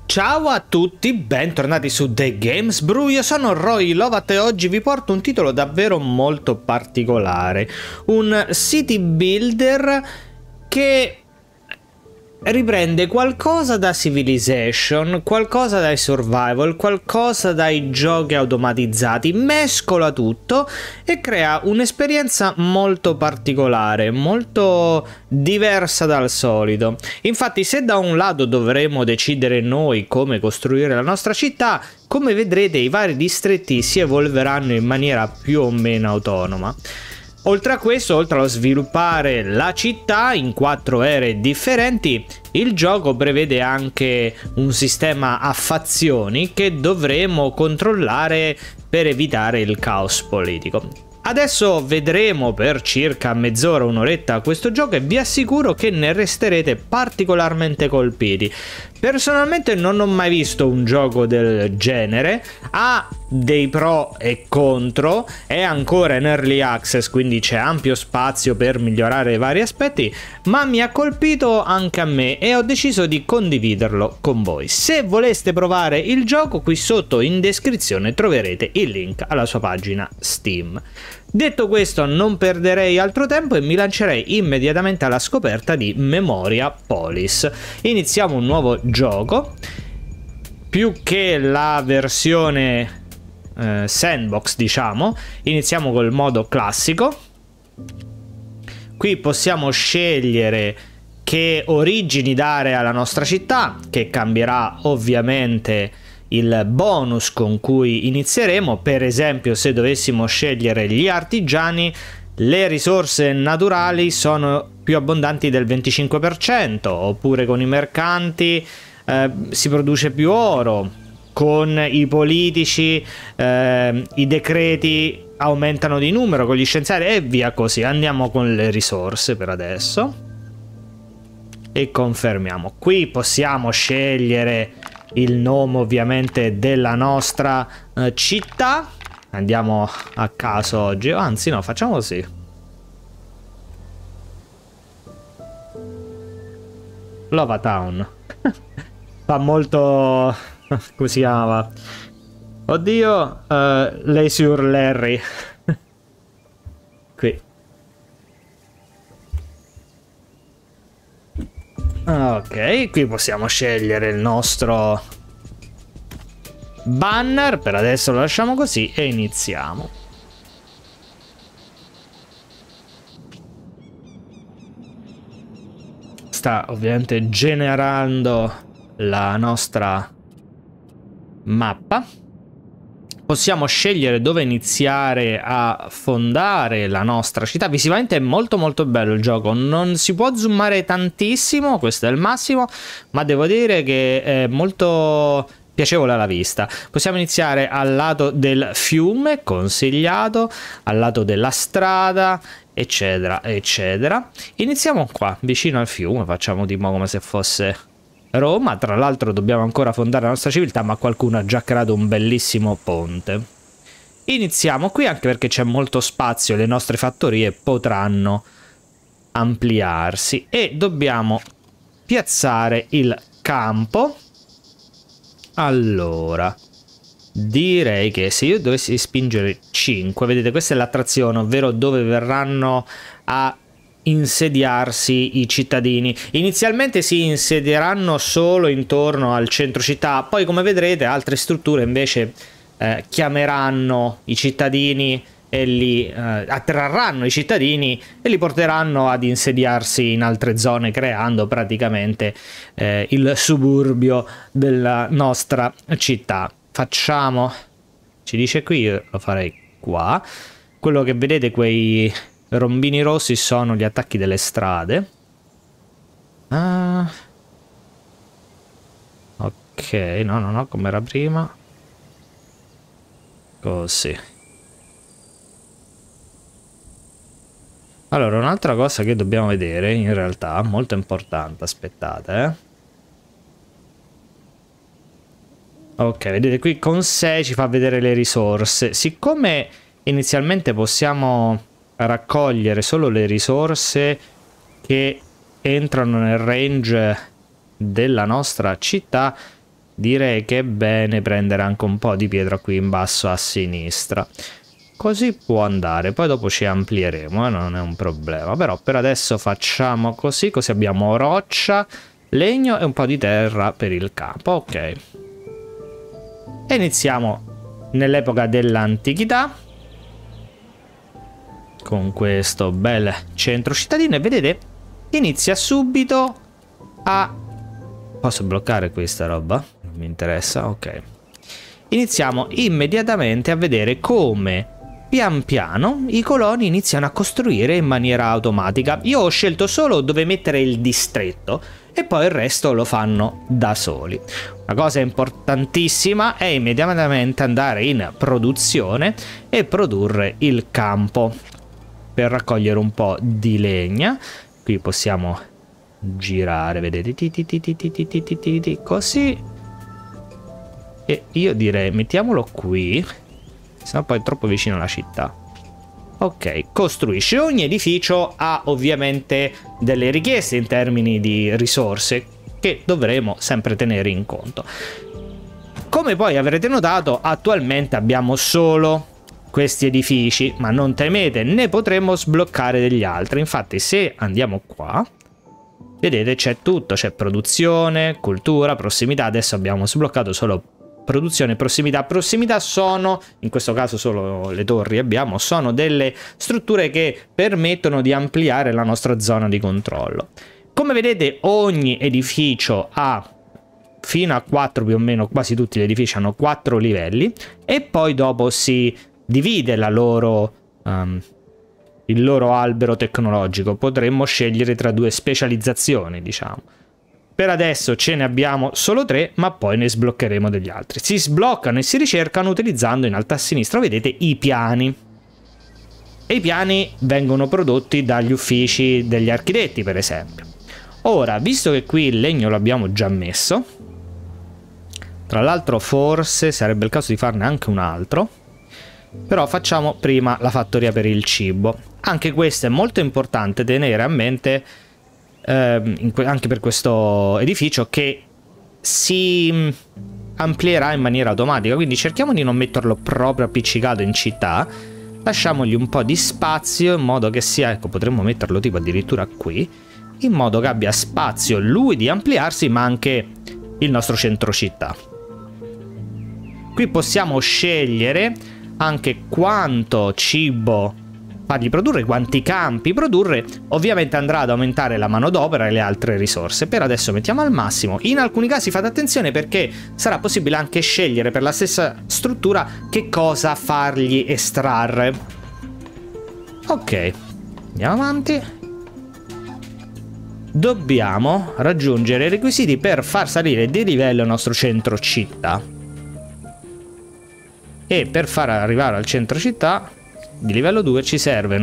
Ciao a tutti, bentornati su The Games Brew, io sono Roy Lovat e oggi vi porto un titolo davvero molto particolare, un city builder che riprende qualcosa da Civilization, qualcosa dai survival, qualcosa dai giochi automatizzati, mescola tutto e crea un'esperienza molto particolare, molto diversa dal solito. Infatti, se da un lato dovremo decidere noi come costruire la nostra città, come vedrete i vari distretti si evolveranno in maniera più o meno autonoma. Oltre a questo, oltre a sviluppare la città in 4 aree differenti, il gioco prevede anche un sistema a fazioni che dovremo controllare per evitare il caos politico. Adesso vedremo per circa mezz'ora, un'oretta questo gioco e vi assicuro che ne resterete particolarmente colpiti. Personalmente non ho mai visto un gioco del genere, ha dei pro e contro, è ancora in early access quindi c'è ampio spazio per migliorare vari aspetti, ma mi ha colpito anche a me e ho deciso di condividerlo con voi. Se voleste provare il gioco, qui sotto in descrizione troverete il link alla sua pagina Steam. Detto questo, non perderei altro tempo e mi lancerei immediatamente alla scoperta di Memoria Polis. Iniziamo un nuovo gioco. Più che la versione sandbox, diciamo, iniziamo col modo classico. Qui possiamo scegliere che origini dare alla nostra città, che cambierà ovviamente il bonus con cui inizieremo. Per esempio, se dovessimo scegliere gli artigiani, le risorse naturali sono più abbondanti del 25%, oppure con i mercanti si produce più oro, con i politici i decreti aumentano di numero, con gli scienziati e via così. Andiamo con le risorse per adesso e confermiamo. Qui possiamo scegliere il nome ovviamente della nostra città. Andiamo a caso oggi, anzi no, facciamo così. Lovatown. Fa molto... come si chiamava? Oddio, lei sur Larry. Qui. Ok, qui possiamo scegliere il nostro banner. Per adesso lo lasciamo così e iniziamo. Sta ovviamente generando la nostra mappa. Possiamo scegliere dove iniziare a fondare la nostra città. Visivamente è molto molto bello il gioco, non si può zoomare tantissimo, questo è il massimo, ma devo dire che è molto piacevole alla vista. Possiamo iniziare al lato del fiume, consigliato, al lato della strada, eccetera eccetera. Iniziamo qua vicino al fiume, facciamo tipo come se fosse Roma. Tra l'altro dobbiamo ancora fondare la nostra civiltà, ma qualcuno ha già creato un bellissimo ponte. Iniziamo qui anche perché c'è molto spazio, le nostre fattorie potranno ampliarsi e dobbiamo piazzare il campo. Allora, direi che se io dovessi spingere 5, vedete, questa è l'attrazione, ovvero dove verranno a insediarsi i cittadini. Inizialmente si insedieranno solo intorno al centro città, poi come vedrete altre strutture invece chiameranno i cittadini e li attrarranno i cittadini e li porteranno ad insediarsi in altre zone, creando praticamente il suburbio della nostra città. Facciamo, ci dice qui, io lo farei qua. Quello che vedete, quei rombini rossi, sono gli attacchi delle strade. Ok, no, come era prima. Così. Allora, un'altra cosa che dobbiamo vedere, in realtà, molto importante, aspettate, Ok, vedete qui con 6 ci fa vedere le risorse. Siccome inizialmente possiamo raccogliere solo le risorse che entrano nel range della nostra città, direi che è bene prendere anche un po' di pietra qui in basso a sinistra. Così può andare, poi dopo ci amplieremo, non è un problema. Però per adesso facciamo così, così abbiamo roccia, legno e un po' di terra per il campo. Ok. E iniziamo nell'epoca dell'antichità con questo bel centro cittadino e vedete, inizia subito a... Posso bloccare questa roba? Non mi interessa, ok. Iniziamo immediatamente a vedere come pian piano i coloni iniziano a costruire in maniera automatica. Io ho scelto solo dove mettere il distretto e poi il resto lo fanno da soli. Una cosa importantissima è immediatamente andare in produzione e produrre il campo per raccogliere un po' di legna. Qui possiamo girare, vedete, così. E io direi mettiamolo qui, sennò poi è troppo vicino alla città. Ok, costruisce. Ogni edificio ha ovviamente delle richieste in termini di risorse che dovremo sempre tenere in conto. Come poi avrete notato, attualmente abbiamo solo questi edifici, ma non temete, ne potremo sbloccare degli altri. Infatti se andiamo qua, vedete c'è tutto, c'è produzione, cultura, prossimità. Adesso abbiamo sbloccato solo produzione e prossimità. Prossimità sono, in questo caso solo le torri abbiamo, sono delle strutture che permettono di ampliare la nostra zona di controllo. Come vedete ogni edificio ha fino a 4 più o meno, quasi tutti gli edifici hanno 4 livelli e poi dopo si divide la loro, il loro albero tecnologico. Potremmo scegliere tra 2 specializzazioni, diciamo. Per adesso ce ne abbiamo solo 3, ma poi ne sbloccheremo degli altri. Si sbloccano e si ricercano utilizzando in alto a sinistra, vedete, i piani. E i piani vengono prodotti dagli uffici degli architetti, per esempio. Ora, visto che qui il legno lo abbiamo già messo, tra l'altro forse sarebbe il caso di farne anche un altro, però facciamo prima la fattoria per il cibo. Anche questo è molto importante tenere a mente, anche per questo edificio, che si amplierà in maniera automatica, quindi cerchiamo di non metterlo proprio appiccicato in città, lasciamogli un po' di spazio in modo che sia, ecco, potremmo metterlo tipo addirittura qui, in modo che abbia spazio lui di ampliarsi ma anche il nostro centro città. Qui possiamo scegliere anche quanto cibo fargli produrre, quanti campi produrre. Ovviamente andrà ad aumentare la manodopera e le altre risorse. Per adesso mettiamo al massimo. In alcuni casi fate attenzione perché sarà possibile anche scegliere per la stessa struttura che cosa fargli estrarre. Ok, andiamo avanti. Dobbiamo raggiungere i requisiti per far salire di livello il nostro centro città. E per far arrivare al centro città di livello 2 ci servono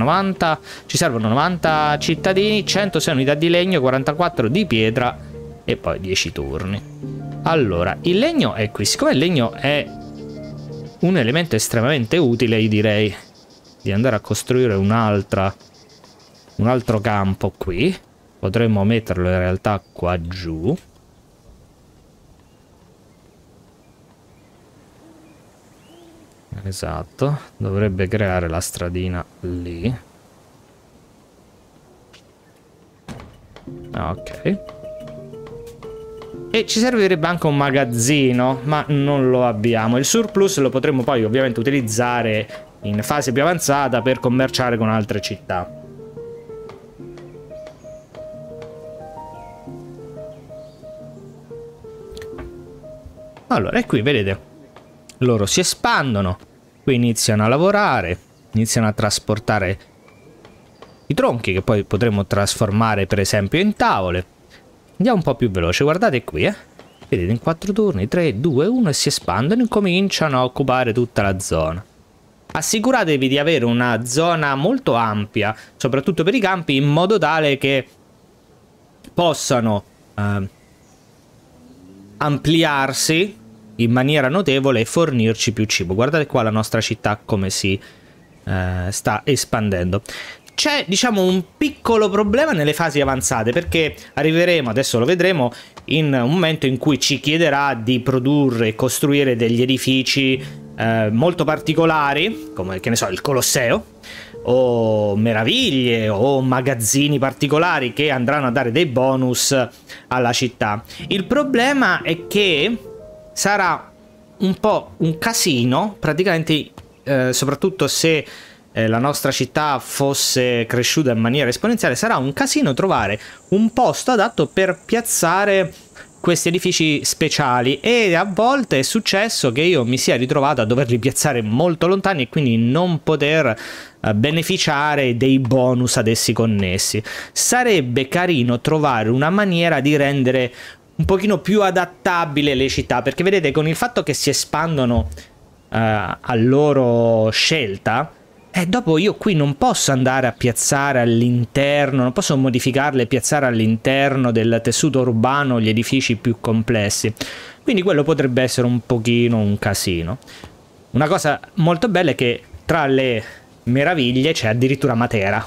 90 cittadini, 106 unità di legno, 44 di pietra e poi 10 turni. Allora, il legno è qui. Siccome il legno è un elemento estremamente utile, io direi di andare a costruire un altro campo qui. Potremmo metterlo in realtà qua giù. Esatto, dovrebbe creare la stradina lì. Ok. E ci servirebbe anche un magazzino, ma non lo abbiamo. Il surplus lo potremmo poi ovviamente utilizzare in fase più avanzata per commerciare con altre città. Allora, e qui vedete, loro si espandono, qui iniziano a lavorare, iniziano a trasportare i tronchi che poi potremo trasformare per esempio in tavole. Andiamo un po' più veloce, guardate qui, vedete, in 4 turni, 3, 2, 1 e si espandono e cominciano a occupare tutta la zona. Assicuratevi di avere una zona molto ampia, soprattutto per i campi, in modo tale che possano ampliarsi in maniera notevole e fornirci più cibo. Guardate qua la nostra città come si sta espandendo. C'è, diciamo, un piccolo problema nelle fasi avanzate, perché arriveremo, adesso lo vedremo, in un momento in cui ci chiederà di produrre e costruire degli edifici molto particolari, come che ne so, il Colosseo, o meraviglie o magazzini particolari che andranno a dare dei bonus alla città. Il problema è che sarà un po' un casino, praticamente, soprattutto se la nostra città fosse cresciuta in maniera esponenziale, sarà un casino trovare un posto adatto per piazzare questi edifici speciali, e a volte è successo che io mi sia ritrovato a doverli piazzare molto lontani e quindi non poter beneficiare dei bonus ad essi connessi. Sarebbe carino trovare una maniera di rendere un pochino più adattabile le città, perché vedete, con il fatto che si espandono a loro scelta, dopo io qui non posso andare a piazzare all'interno, non posso modificarle e piazzare all'interno del tessuto urbano gli edifici più complessi. Quindi quello potrebbe essere un pochino un casino. Una cosa molto bella è che tra le meraviglie c'è addirittura Matera.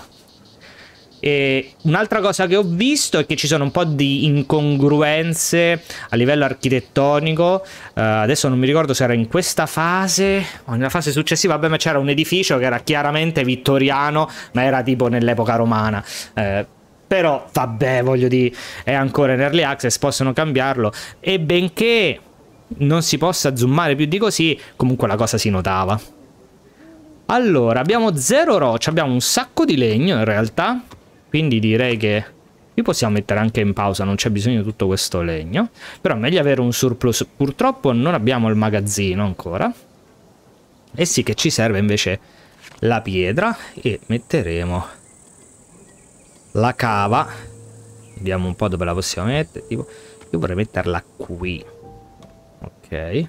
E un'altra cosa che ho visto è che ci sono un po' di incongruenze a livello architettonico. Adesso non mi ricordo se era in questa fase o nella fase successiva. Vabbè, ma c'era un edificio che era chiaramente vittoriano, ma era tipo nell'epoca romana. Però vabbè, voglio dire, è ancora in early access, possono cambiarlo, e benché non si possa zoomare più di così, comunque la cosa si notava. Allora, abbiamo 0 roccia, abbiamo un sacco di legno in realtà, quindi direi che qui possiamo mettere anche in pausa, non c'è bisogno di tutto questo legno, però è meglio avere un surplus. Purtroppo non abbiamo il magazzino ancora, e sì che ci serve invece la pietra, e metteremo la cava. Vediamo un po' dove la possiamo mettere, tipo, io vorrei metterla qui. Ok.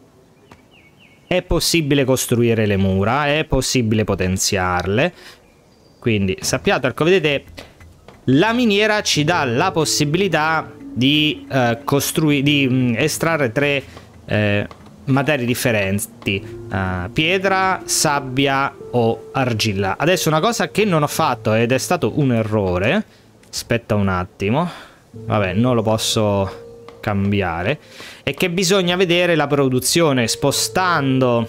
È possibile costruire le mura, è possibile potenziarle. Quindi sappiate, ecco, vedete, la miniera ci dà la possibilità di estrarre 3 materie differenti: pietra, sabbia o argilla. Adesso una cosa che non ho fatto ed è stato un errore, aspetta un attimo, vabbè, non lo posso cambiare, è che bisogna vedere la produzione. Spostando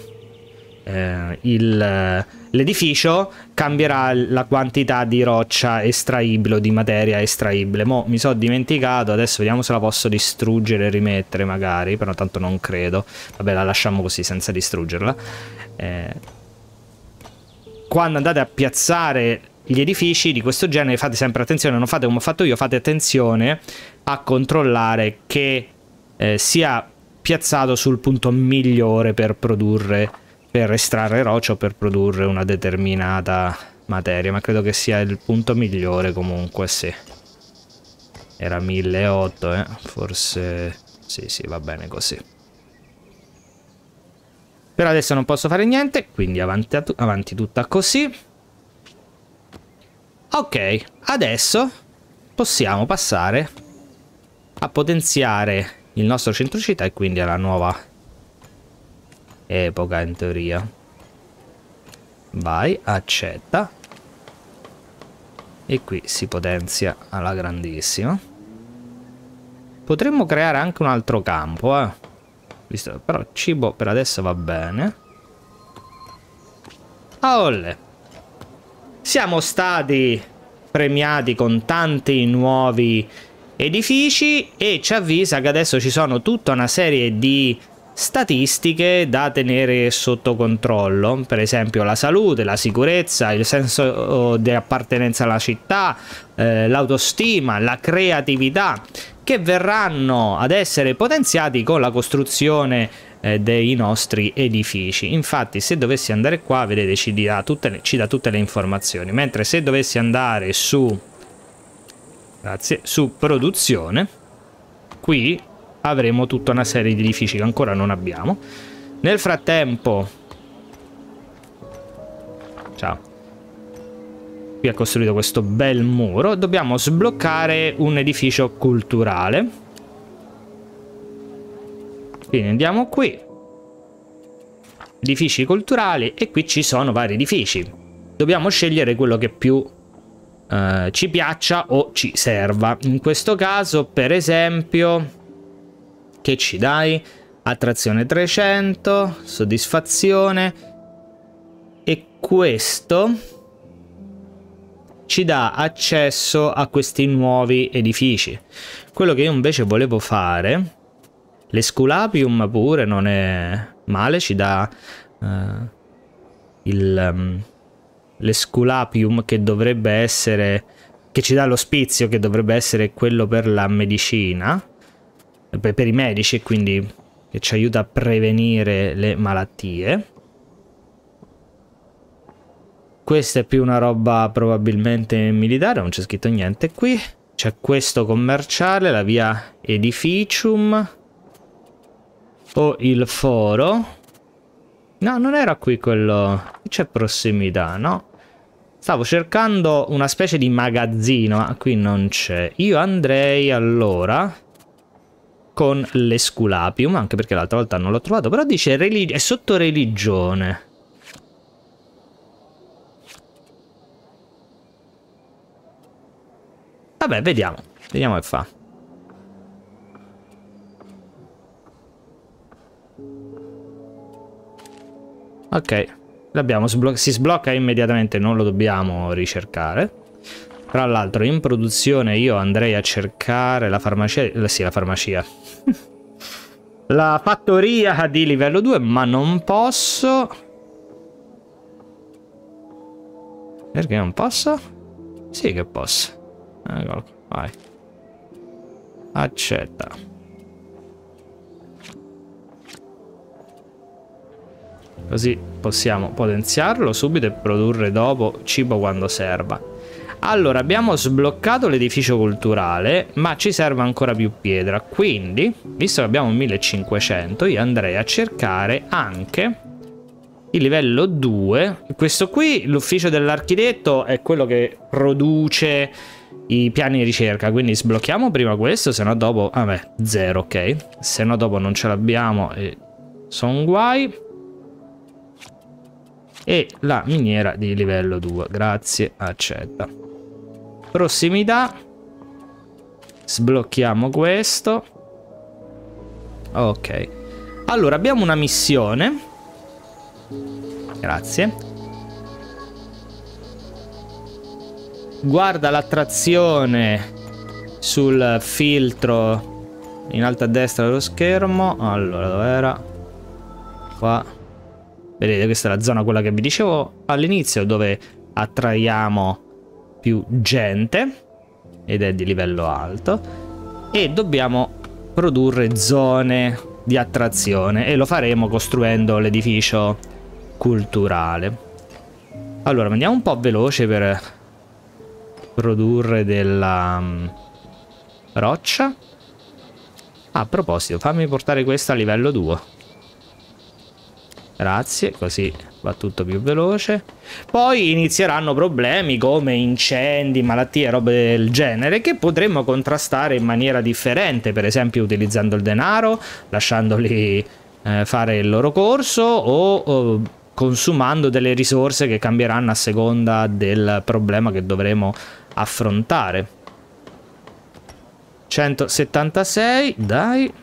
l'edificio cambierà la quantità di roccia estraibile o di materia estraibile. Mo' mi sono dimenticato, adesso vediamo se la posso distruggere e rimettere magari, però tanto non credo. Vabbè, la lasciamo così senza distruggerla. Quando andate a piazzare gli edifici di questo genere fate sempre attenzione, non fate come ho fatto io, fate attenzione a controllare che sia piazzato sul punto migliore per produrre, per estrarre roccia o per produrre una determinata materia, ma credo che sia il punto migliore comunque. Sì, era 1008, forse sì, va bene così. Per adesso non posso fare niente, quindi avanti tutta così. Ok, adesso possiamo passare a potenziare il nostro centro città e quindi alla nuova epoca in teoria. Vai, accetta, e qui si potenzia alla grandissima. Potremmo creare anche un altro campo, visto, però cibo per adesso va bene. Olle, siamo stati premiati con tanti nuovi edifici, e ci avvisa che adesso ci sono tutta una serie di statistiche da tenere sotto controllo, per esempio la salute, la sicurezza, il senso di appartenenza alla città, l'autostima, la creatività, che verranno ad essere potenziati con la costruzione dei nostri edifici. Infatti, se dovessi andare qua, vedete, ci dà tutte le informazioni, mentre se dovessi andare su produzione, qui avremo tutta una serie di edifici che ancora non abbiamo. Nel frattempo, ciao, qui ha costruito questo bel muro. Dobbiamo sbloccare un edificio culturale, quindi andiamo qui, edifici culturali, e qui ci sono vari edifici. Dobbiamo scegliere quello che più ci piaccia o ci serva. In questo caso, per esempio, che ci dai? Attrazione 300, soddisfazione, e questo ci dà accesso a questi nuovi edifici. Quello che io invece volevo fare, l'Esculapium pure non è male, ci dà l'Esculapium che dovrebbe essere, che ci dà l'ospizio che dovrebbe essere quello per la medicina, per i medici, e quindi che ci aiuta a prevenire le malattie. Questa è più una roba probabilmente militare, non c'è scritto niente qui. C'è questo commerciale, la via Edificium o il foro. No, non era qui quello. C'è prossimità, no? Stavo cercando una specie di magazzino, ma qui non c'è. Io andrei allora con l'Esculapium, anche perché l'altra volta non l'ho trovato, però dice è sotto religione. Vabbè, vediamo che fa. Ok, l'abbiamo si sblocca immediatamente, non lo dobbiamo ricercare. Tra l'altro in produzione io andrei a cercare la farmacia, sì, la farmacia. La fattoria di livello 2, ma non posso. Perché non posso? Sì che posso. Eccolo, vai. Accetta. Così possiamo potenziarlo subito e produrre dopo cibo quando serva. Allora, abbiamo sbloccato l'edificio culturale, ma ci serve ancora più pietra. Quindi, visto che abbiamo 1500, io andrei a cercare anche il livello 2. Questo qui, l'ufficio dell'architetto, è quello che produce i piani di ricerca, quindi sblocchiamo prima questo, se no dopo, vabbè, 0, ok, se no dopo non ce l'abbiamo e sono guai. E la miniera di livello 2, grazie, accetta. Prossimità, sblocchiamo questo. Ok, allora abbiamo una missione, grazie. Guarda l'attrazione sul filtro in alto a destra dello schermo. Allora, dov'era? Qua. Vedete, questa è la zona, quella che vi dicevo all'inizio, dove attraiamo più gente ed è di livello alto. E dobbiamo produrre zone di attrazione e lo faremo costruendo l'edificio culturale. Allora, andiamo un po' veloce per produrre della roccia. A proposito, fammi portare questa a livello 2. Grazie, così va tutto più veloce. Poi inizieranno problemi come incendi, malattie, robe del genere, che potremmo contrastare in maniera differente, per esempio utilizzando il denaro, lasciandoli fare il loro corso o consumando delle risorse che cambieranno a seconda del problema che dovremo affrontare. 176, dai.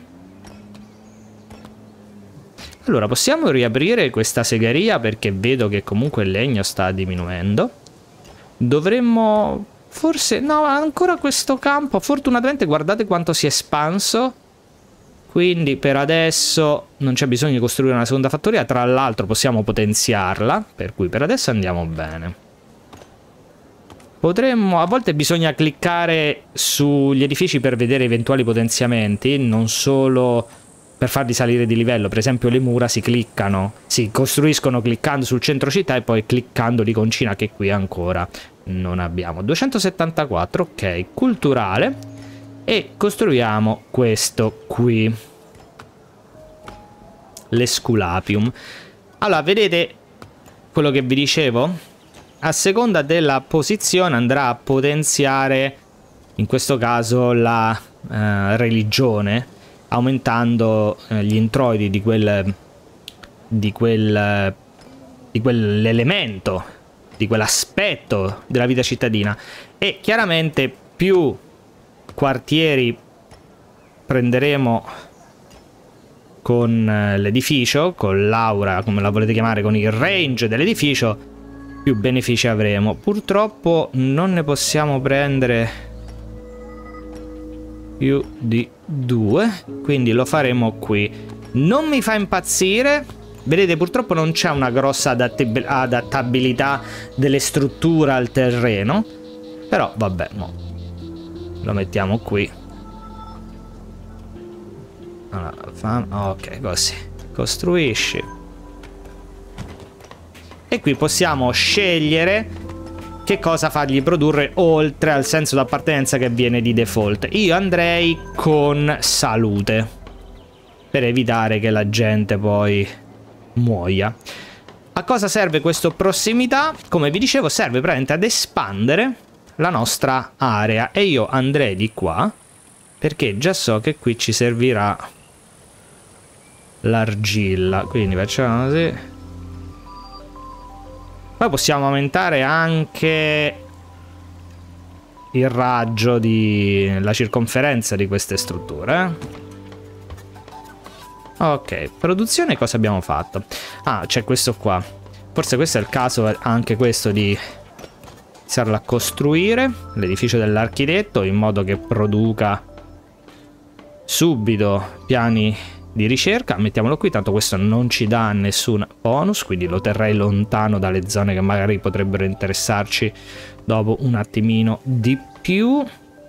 Allora, possiamo riaprire questa segheria perché vedo che comunque il legno sta diminuendo. Dovremmo forse... no, ancora questo campo. Fortunatamente guardate quanto si è espanso. Quindi per adesso non c'è bisogno di costruire una seconda fattoria. Tra l'altro possiamo potenziarla, per cui per adesso andiamo bene. Potremmo... a volte bisogna cliccare sugli edifici per vedere eventuali potenziamenti, non solo per farli salire di livello. Per esempio le mura si cliccano, si costruiscono cliccando sul centro città e poi cliccando l'iconcina che qui ancora non abbiamo. 274, ok, culturale, e costruiamo questo qui, l'Esculapium. Allora, vedete quello che vi dicevo? A seconda della posizione andrà a potenziare, in questo caso, la religione, aumentando gli introiti di quell'elemento di quell'aspetto della vita cittadina. E chiaramente più quartieri prenderemo con l'edificio, con l'aura, come la volete chiamare, con il range dell'edificio, più benefici avremo. Purtroppo non ne possiamo prendere più di 2, quindi lo faremo qui. Non mi fa impazzire, vedete, purtroppo non c'è una grossa adattabilità delle strutture al terreno, però vabbè, mo lo mettiamo qui. Allora, ok, così costruisci, e qui possiamo scegliere che cosa fargli produrre oltre al senso d'appartenenza che viene di default. Io andrei con salute per evitare che la gente poi muoia. A cosa serve questo prossimità? Come vi dicevo, serve praticamente ad espandere la nostra area, e io andrei di qua perché già so che qui ci servirà l'argilla, quindi facciamo così. Poi possiamo aumentare anche il raggio di la circonferenza di queste strutture. Ok, produzione, cosa abbiamo fatto? Ah, c'è questo qua. Forse questo è il caso anche questo di iniziarlo a costruire, l'edificio dell'architetto, in modo che produca subito piani di ricerca. Mettiamolo qui, tanto questo non ci dà nessun bonus, quindi lo terrei lontano dalle zone che magari potrebbero interessarci dopo un attimino di più.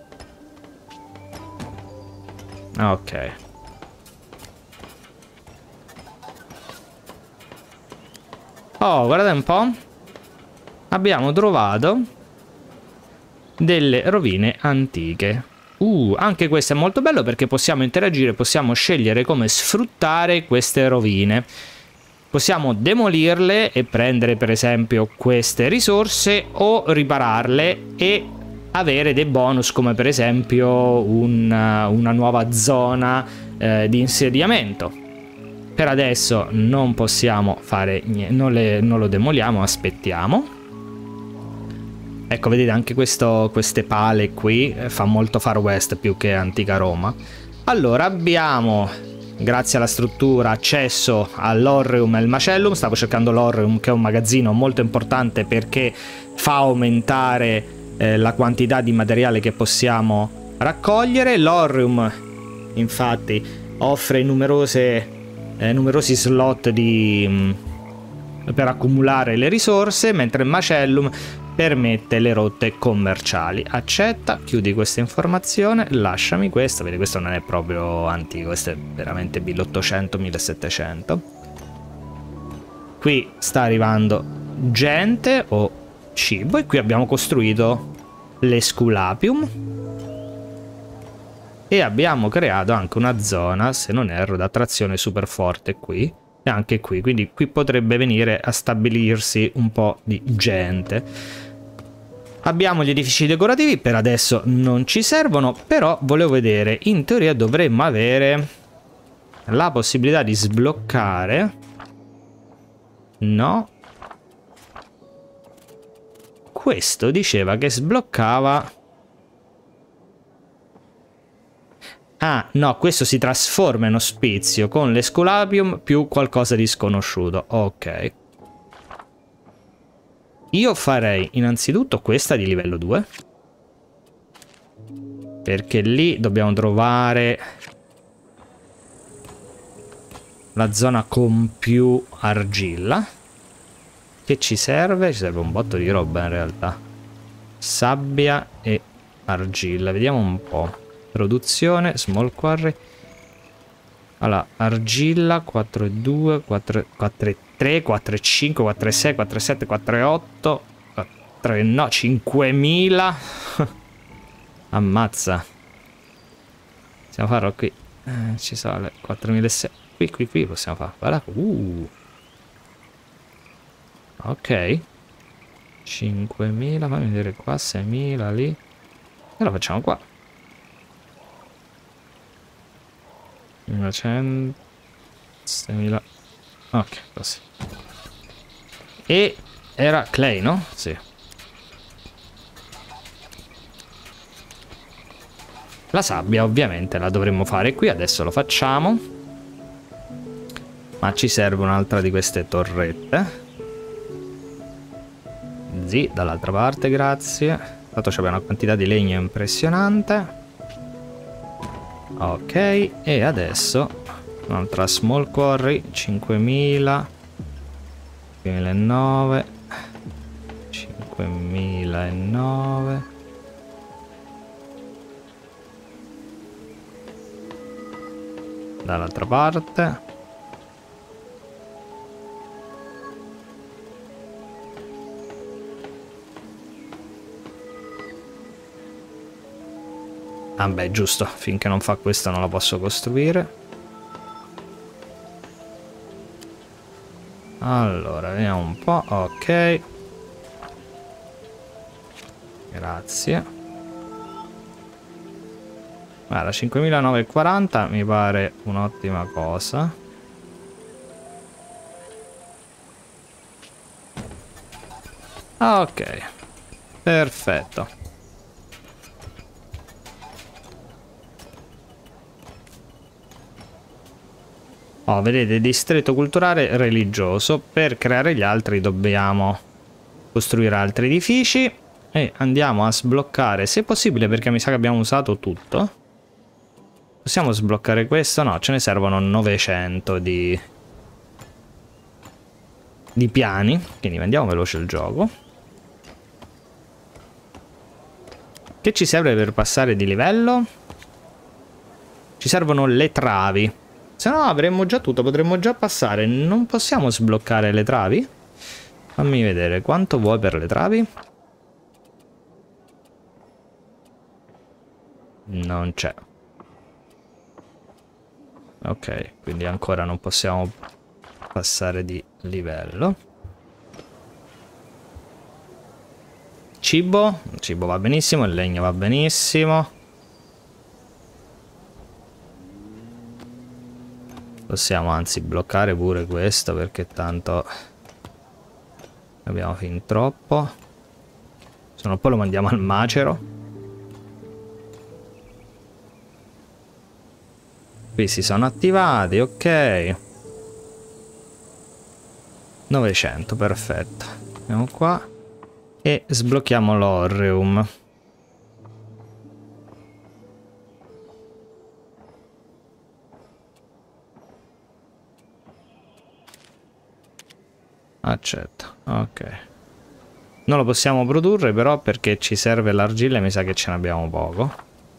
Ok. Oh, guardate un po'. Abbiamo trovato delle rovine antiche. Anche questo è molto bello perché possiamo interagire, possiamo scegliere come sfruttare queste rovine. Possiamo demolirle e prendere per esempio queste risorse, o ripararle e avere dei bonus, come per esempio una nuova zona di insediamento. Per adesso non possiamo fare niente, non lo demoliamo, aspettiamo. Ecco, vedete, anche queste pale qui fa molto Far West più che antica Roma. Allora, abbiamo, grazie alla struttura, accesso all'Orreum e il Macellum. Stavo cercando l'Orreum, che è un magazzino molto importante perché fa aumentare la quantità di materiale che possiamo raccogliere. L'Orreum, infatti, offre numerosi slot per accumulare le risorse, mentre il Macellum permette le rotte commerciali. Accetta, chiudi questa informazione, lasciami questa. Vedi, questo non è proprio antico, questo è veramente 1800-1700. Qui sta arrivando gente o cibo, e qui abbiamo costruito l'Esculapium e abbiamo creato anche una zona, se non erro, d'attrazione super forte qui e anche qui, quindi qui potrebbe venire a stabilirsi un po' di gente. Abbiamo gli edifici decorativi, per adesso non ci servono, però volevo vedere, in teoria dovremmo avere la possibilità di sbloccare. No, questo diceva che sbloccava. Ah, no, questo si trasforma in ospizio con l'Esculapium più qualcosa di sconosciuto. Ok. Io farei innanzitutto questa di livello 2. Perché lì dobbiamo trovare la zona con più argilla. Che ci serve? Ci serve un botto di roba in realtà. Sabbia e argilla. Vediamo un po'. Produzione, small quarry. Allora, argilla 4,2, 4,3, 4,5, 4,6, 4,7, 4,8, 4, no, 5.000. Ammazza. Possiamo farlo qui. Ci sale 4.600. Qui possiamo farlo. Guarda. Ok. 5.000, fammi vedere qua, 6.000 lì. E lo facciamo qua. 100, 6.000. Ok, così. E Era clay, no? Sì. La sabbia ovviamente la dovremmo fare qui, adesso lo facciamo. Ma ci serve un'altra di queste torrette. Sì, dall'altra parte, grazie. Tanto c'è una quantità di legno impressionante. Ok, e adesso un'altra small quarry, 5000, 5009, 5009. Dall'altra parte. Ah beh, giusto, finché non fa questo non la posso costruire. Allora, vediamo un po', ok. Grazie. Guarda, 5940 mi pare un'ottima cosa. Ok, perfetto. Oh, vedete, distretto culturale religioso. Per creare gli altri dobbiamo costruire altri edifici. E andiamo a sbloccare, se possibile, perché mi sa che abbiamo usato tutto. Possiamo sbloccare questo? No, ce ne servono 900 di piani. Quindi andiamo veloce il gioco. Che ci serve per passare di livello? Ci servono le travi. Se no avremmo già tutto, potremmo già passare. Non possiamo sbloccare le travi? Fammi vedere, quanto vuoi per le travi? Non c'è. Ok, quindi ancora non possiamo passare di livello. Cibo? Il cibo va benissimo, il legno va benissimo. Possiamo anzi bloccare pure questo perché tanto abbiamo fin troppo. Se no poi lo mandiamo al macero. Qui si sono attivati, ok. 900, perfetto. Andiamo qua e sblocchiamo l'Orreum. Accetto, ok. Non lo possiamo produrre però perché ci serve l'argilla e mi sa che ce ne abbiamo poco.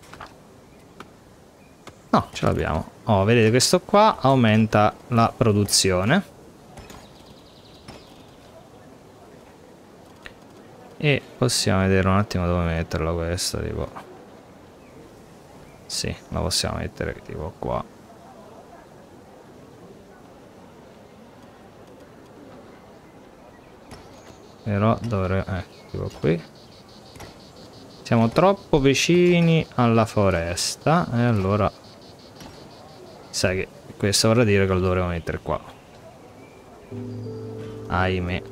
No, ce l'abbiamo. Oh, vedete, questo qua aumenta la produzione. E possiamo vedere un attimo dove metterlo questo, tipo. Sì, lo possiamo mettere tipo qua. Però dovrei... tipo qui. Siamo troppo vicini alla foresta. E allora... sai che questo vorrà dire che lo dovremo mettere qua. Ahimè.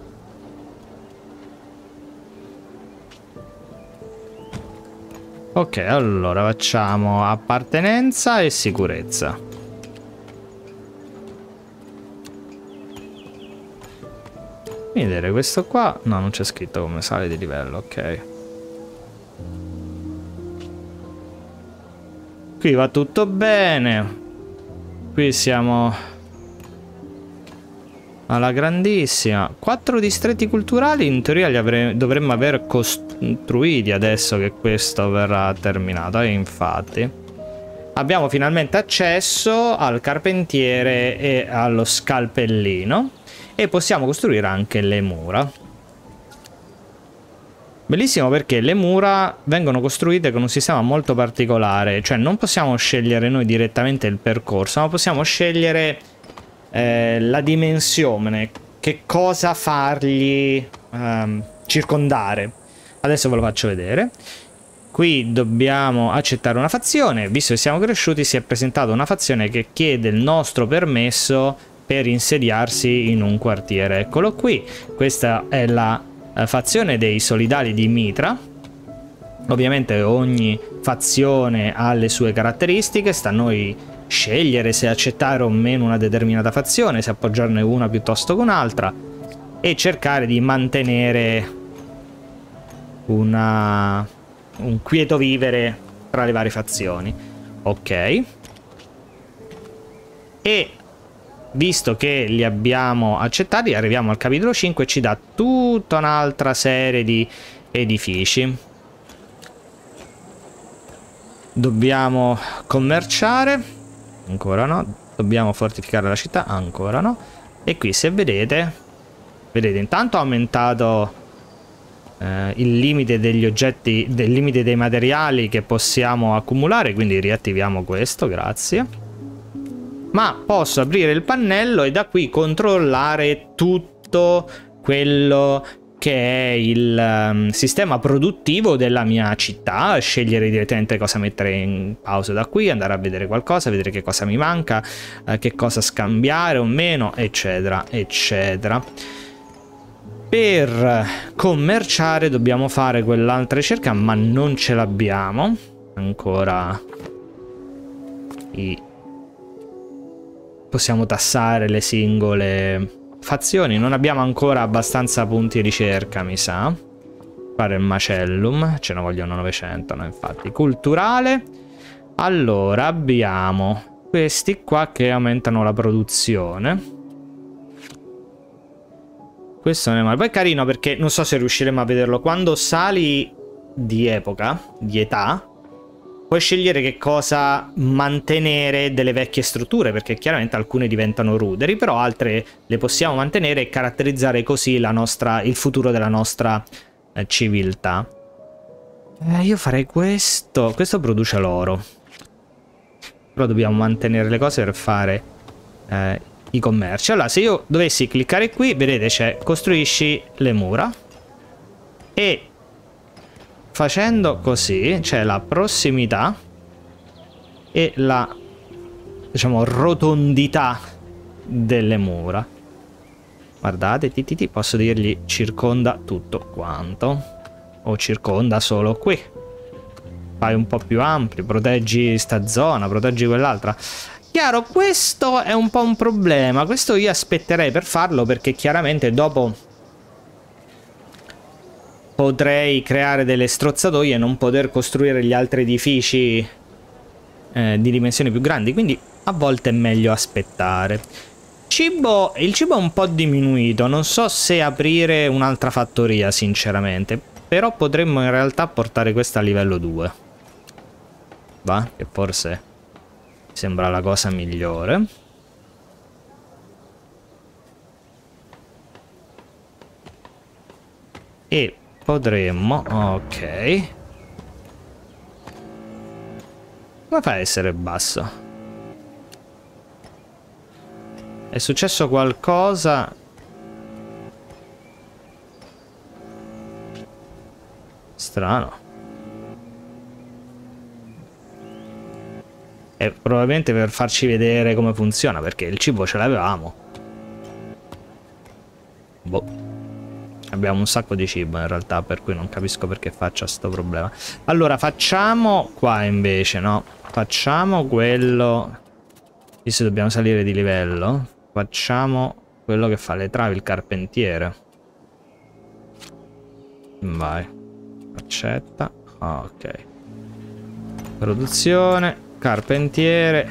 Ok, allora facciamo appartenenza e sicurezza. Vedere questo qua. No, non c'è scritto come sale di livello, ok. Qui va tutto bene. Qui siamo alla grandissima. 4 distretti culturali in teoria li dovremmo aver costruiti adesso che questo verrà terminato. E infatti abbiamo finalmente accesso al carpentiere e allo scalpellino. E possiamo costruire anche le mura. Bellissimo perché le mura vengono costruite con un sistema molto particolare. Cioè non possiamo scegliere noi direttamente il percorso, ma possiamo scegliere la dimensione. Che cosa fargli circondare. Adesso ve lo faccio vedere. Qui dobbiamo accettare una fazione. Visto che siamo cresciuti, si è presentata una fazione che chiede il nostro permesso per insediarsi in un quartiere. Eccolo qui, questa è la fazione dei solidali di Mitra. Ovviamente ogni fazione ha le sue caratteristiche, sta a noi scegliere se accettare o meno una determinata fazione, se appoggiarne una piuttosto che un'altra e cercare di mantenere un quieto vivere tra le varie fazioni. Ok. E visto che li abbiamo accettati, arriviamo al capitolo 5 e ci dà tutta un'altra serie di edifici. Dobbiamo commerciare, ancora no. Dobbiamo fortificare la città, ancora no. E qui se vedete intanto ho aumentato il limite degli oggetti, del limite dei materiali che possiamo accumulare, quindi riattiviamo questo, grazie. Ma posso aprire il pannello e da qui controllare tutto quello che è il sistema produttivo della mia città, scegliere direttamente cosa mettere in pausa da qui, andare a vedere qualcosa, vedere che cosa mi manca, che cosa scambiare o meno, eccetera, eccetera. Per commerciare dobbiamo fare quell'altra ricerca, ma non ce l'abbiamo ancora. Possiamo tassare le singole fazioni, non abbiamo ancora abbastanza punti ricerca, mi sa. Fare il macellum, ce ne vogliono 900, no, infatti. Culturale. Allora, abbiamo questi qua che aumentano la produzione. Questo non è male. Poi è carino perché non so se riusciremo a vederlo. Quando sali di epoca, di età, puoi scegliere che cosa mantenere delle vecchie strutture, perché chiaramente alcune diventano ruderi, però altre le possiamo mantenere e caratterizzare così il futuro della nostra civiltà. Io farei questo. Questo produce l'oro. Però dobbiamo mantenere le cose per fare i commerci. Allora, se io dovessi cliccare qui, vedete c'è costruisci le mura. E facendo così c'è la prossimità e la, diciamo, rotondità delle mura. Guardate, posso dirgli circonda tutto quanto. O circonda solo qui. Fai un po' più ampli, proteggi sta zona, proteggi quell'altra. Chiaro, questo è un po' un problema. Questo io aspetterei per farlo, perché chiaramente dopo potrei creare delle strozzatoie e non poter costruire gli altri edifici di dimensioni più grandi. Quindi a volte è meglio aspettare. Il cibo è un po' diminuito. Non so se aprire un'altra fattoria, sinceramente. Però potremmo in realtà portare questa a livello 2. Va? Che forse sembra la cosa migliore. E potremmo... ok. Come fa a essere basso? È successo qualcosa... strano. E probabilmente per farci vedere come funziona, perché il cibo ce l'avevamo. Boh. Abbiamo un sacco di cibo in realtà, per cui non capisco perché faccia sto problema. Allora facciamo qua invece, no? Facciamo quello... visto che dobbiamo salire di livello, facciamo quello che fa le travi, il carpentiere. Vai. Accetta. Ok. Produzione. Carpentiere.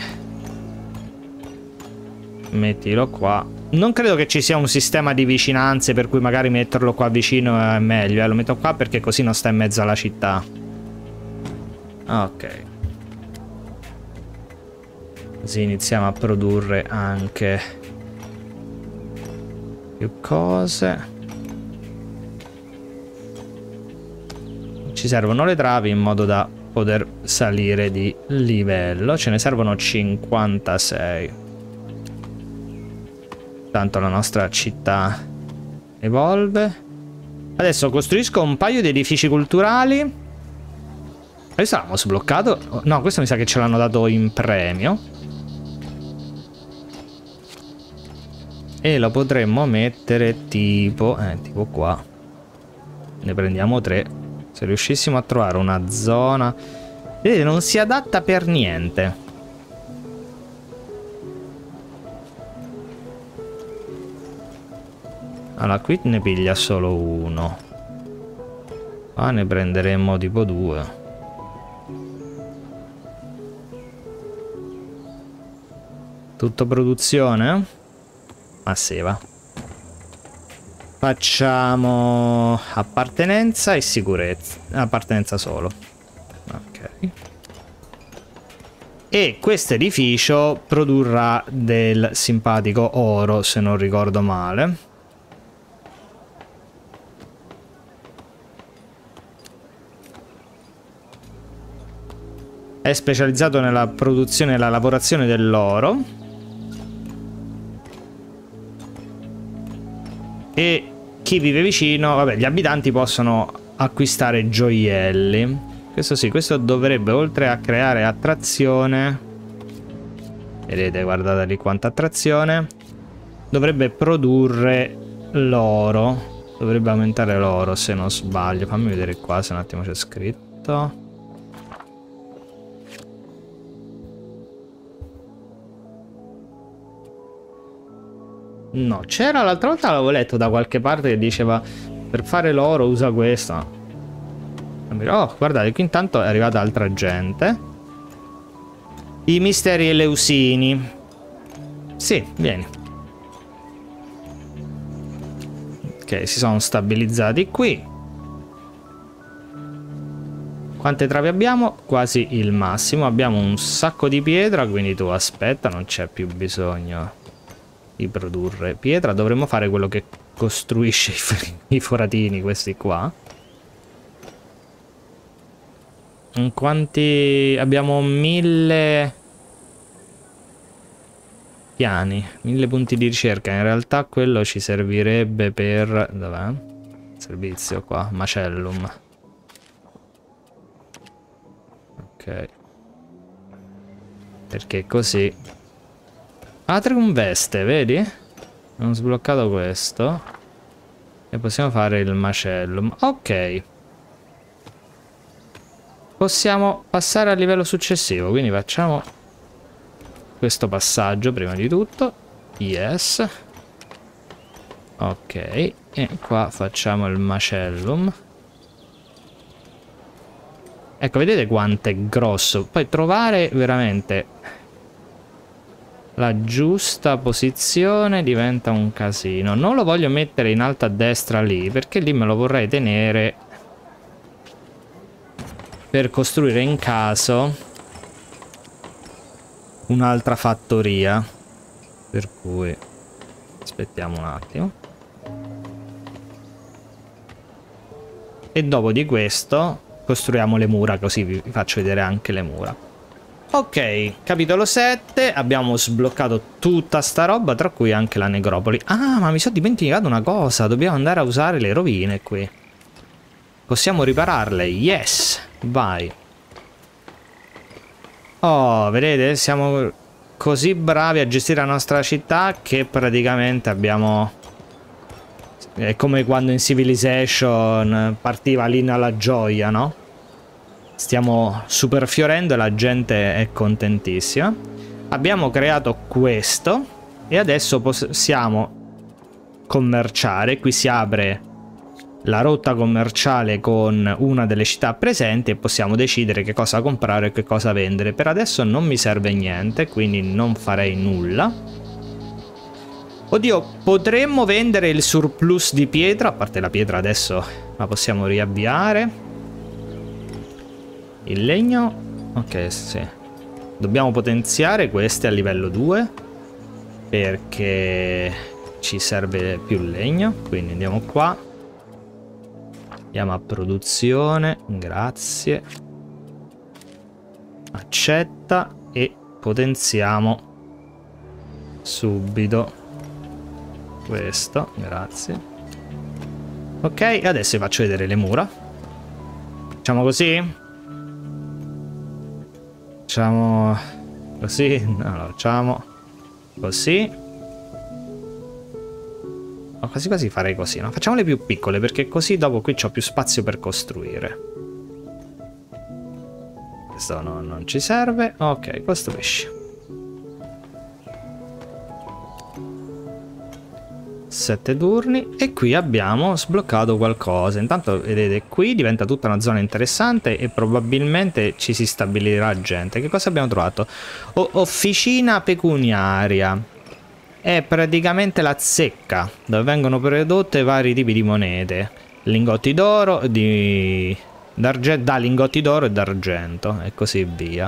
Mettilo qua. Non credo che ci sia un sistema di vicinanze per cui magari metterlo qua vicino è meglio. Lo metto qua perché così non sta in mezzo alla città. Ok. Così iniziamo a produrre anche più cose. Ci servono le travi in modo da poter salire di livello. Ce ne servono 56. Tanto la nostra città evolve. Adesso costruisco un paio di edifici culturali. Questo l'abbiamo sbloccato. No, questo mi sa che ce l'hanno dato in premio. e lo potremmo mettere tipo qua. Ne prendiamo 3. Se riuscissimo a trovare una zona, vedete, non si adatta per niente. Allora, qui ne piglia solo uno. Qua ne prenderemmo tipo 2. Tutto produzione? Ma sì, va. Facciamo appartenenza e sicurezza. Appartenenza solo. Ok. E questo edificio produrrà del simpatico oro, se non ricordo male. È specializzato nella produzione e la lavorazione dell'oro. E chi vive vicino, vabbè, gli abitanti possono acquistare gioielli. Questo sì, questo dovrebbe, oltre a creare attrazione, vedete, guardate lì quanta attrazione, dovrebbe produrre l'oro. Dovrebbe aumentare l'oro, se non sbaglio. Fammi vedere qua se un attimo c'è scritto. No, c'era l'altra volta, l'avevo letto da qualche parte che diceva per fare l'oro usa questo. Oh, guardate, qui intanto è arrivata altra gente. I misteri eleusini. Sì, vieni. Ok, si sono stabilizzati qui. Quante travi abbiamo? Quasi il massimo. Abbiamo un sacco di pietra, quindi tu aspetta, non c'è più bisogno di produrre pietra. Dovremmo fare quello che costruisce i foratini, questi qua. In quanti abbiamo? 1000 piani, 1000 punti di ricerca. In realtà quello ci servirebbe per... dov'è? Servizio qua, macellum. Ok. Perché così... Atrium veste, vedi? Abbiamo sbloccato questo. E possiamo fare il macellum. Ok. Possiamo passare al livello successivo. Quindi facciamo questo passaggio prima di tutto. Yes. Ok. E qua facciamo il macellum. Ecco, vedete quanto è grosso. Poi trovare veramente la giusta posizione diventa un casino. Non lo voglio mettere in alto a destra lì, perché lì me lo vorrei tenere per costruire in caso un'altra fattoria. Per cui aspettiamo un attimo. E dopo di questo costruiamo le mura, così vi faccio vedere anche le mura. Ok, capitolo 7, abbiamo sbloccato tutta sta roba, tra cui anche la necropoli. Ah, ma mi sono dimenticato una cosa, dobbiamo andare a usare le rovine qui. Possiamo ripararle, yes, vai. Oh, vedete, siamo così bravi a gestire la nostra città che praticamente abbiamo... È come quando in Civilization partiva l'inno alla gioia, no? Stiamo super fiorendo e la gente è contentissima. Abbiamo creato questo e adesso possiamo commerciare. Qui si apre la rotta commerciale con una delle città presenti e possiamo decidere che cosa comprare e che cosa vendere. Per adesso non mi serve niente, quindi non farei nulla. Oddio, potremmo vendere il surplus di pietra. A parte la pietra adesso la possiamo riavviare. Il legno, ok, sì. Dobbiamo potenziare queste a livello 2 perché ci serve più legno. Quindi andiamo qua. Andiamo a produzione, grazie. Accetta e potenziamo subito questo, grazie. Ok, adesso vi faccio vedere le mura. Facciamo così? Facciamo così, no, lo facciamo così. quasi quasi farei così, no? Facciamole più piccole perché così dopo qui c'ho più spazio per costruire. Questo no, non ci serve. Ok, costruisci. 7 turni e qui abbiamo sbloccato qualcosa. Intanto vedete qui diventa tutta una zona interessante e probabilmente ci si stabilirà gente. Che cosa abbiamo trovato? Officina pecuniaria. È praticamente la zecca dove vengono prodotte vari tipi di monete. Lingotti d'oro, da lingotti d'oro e d'argento e così via.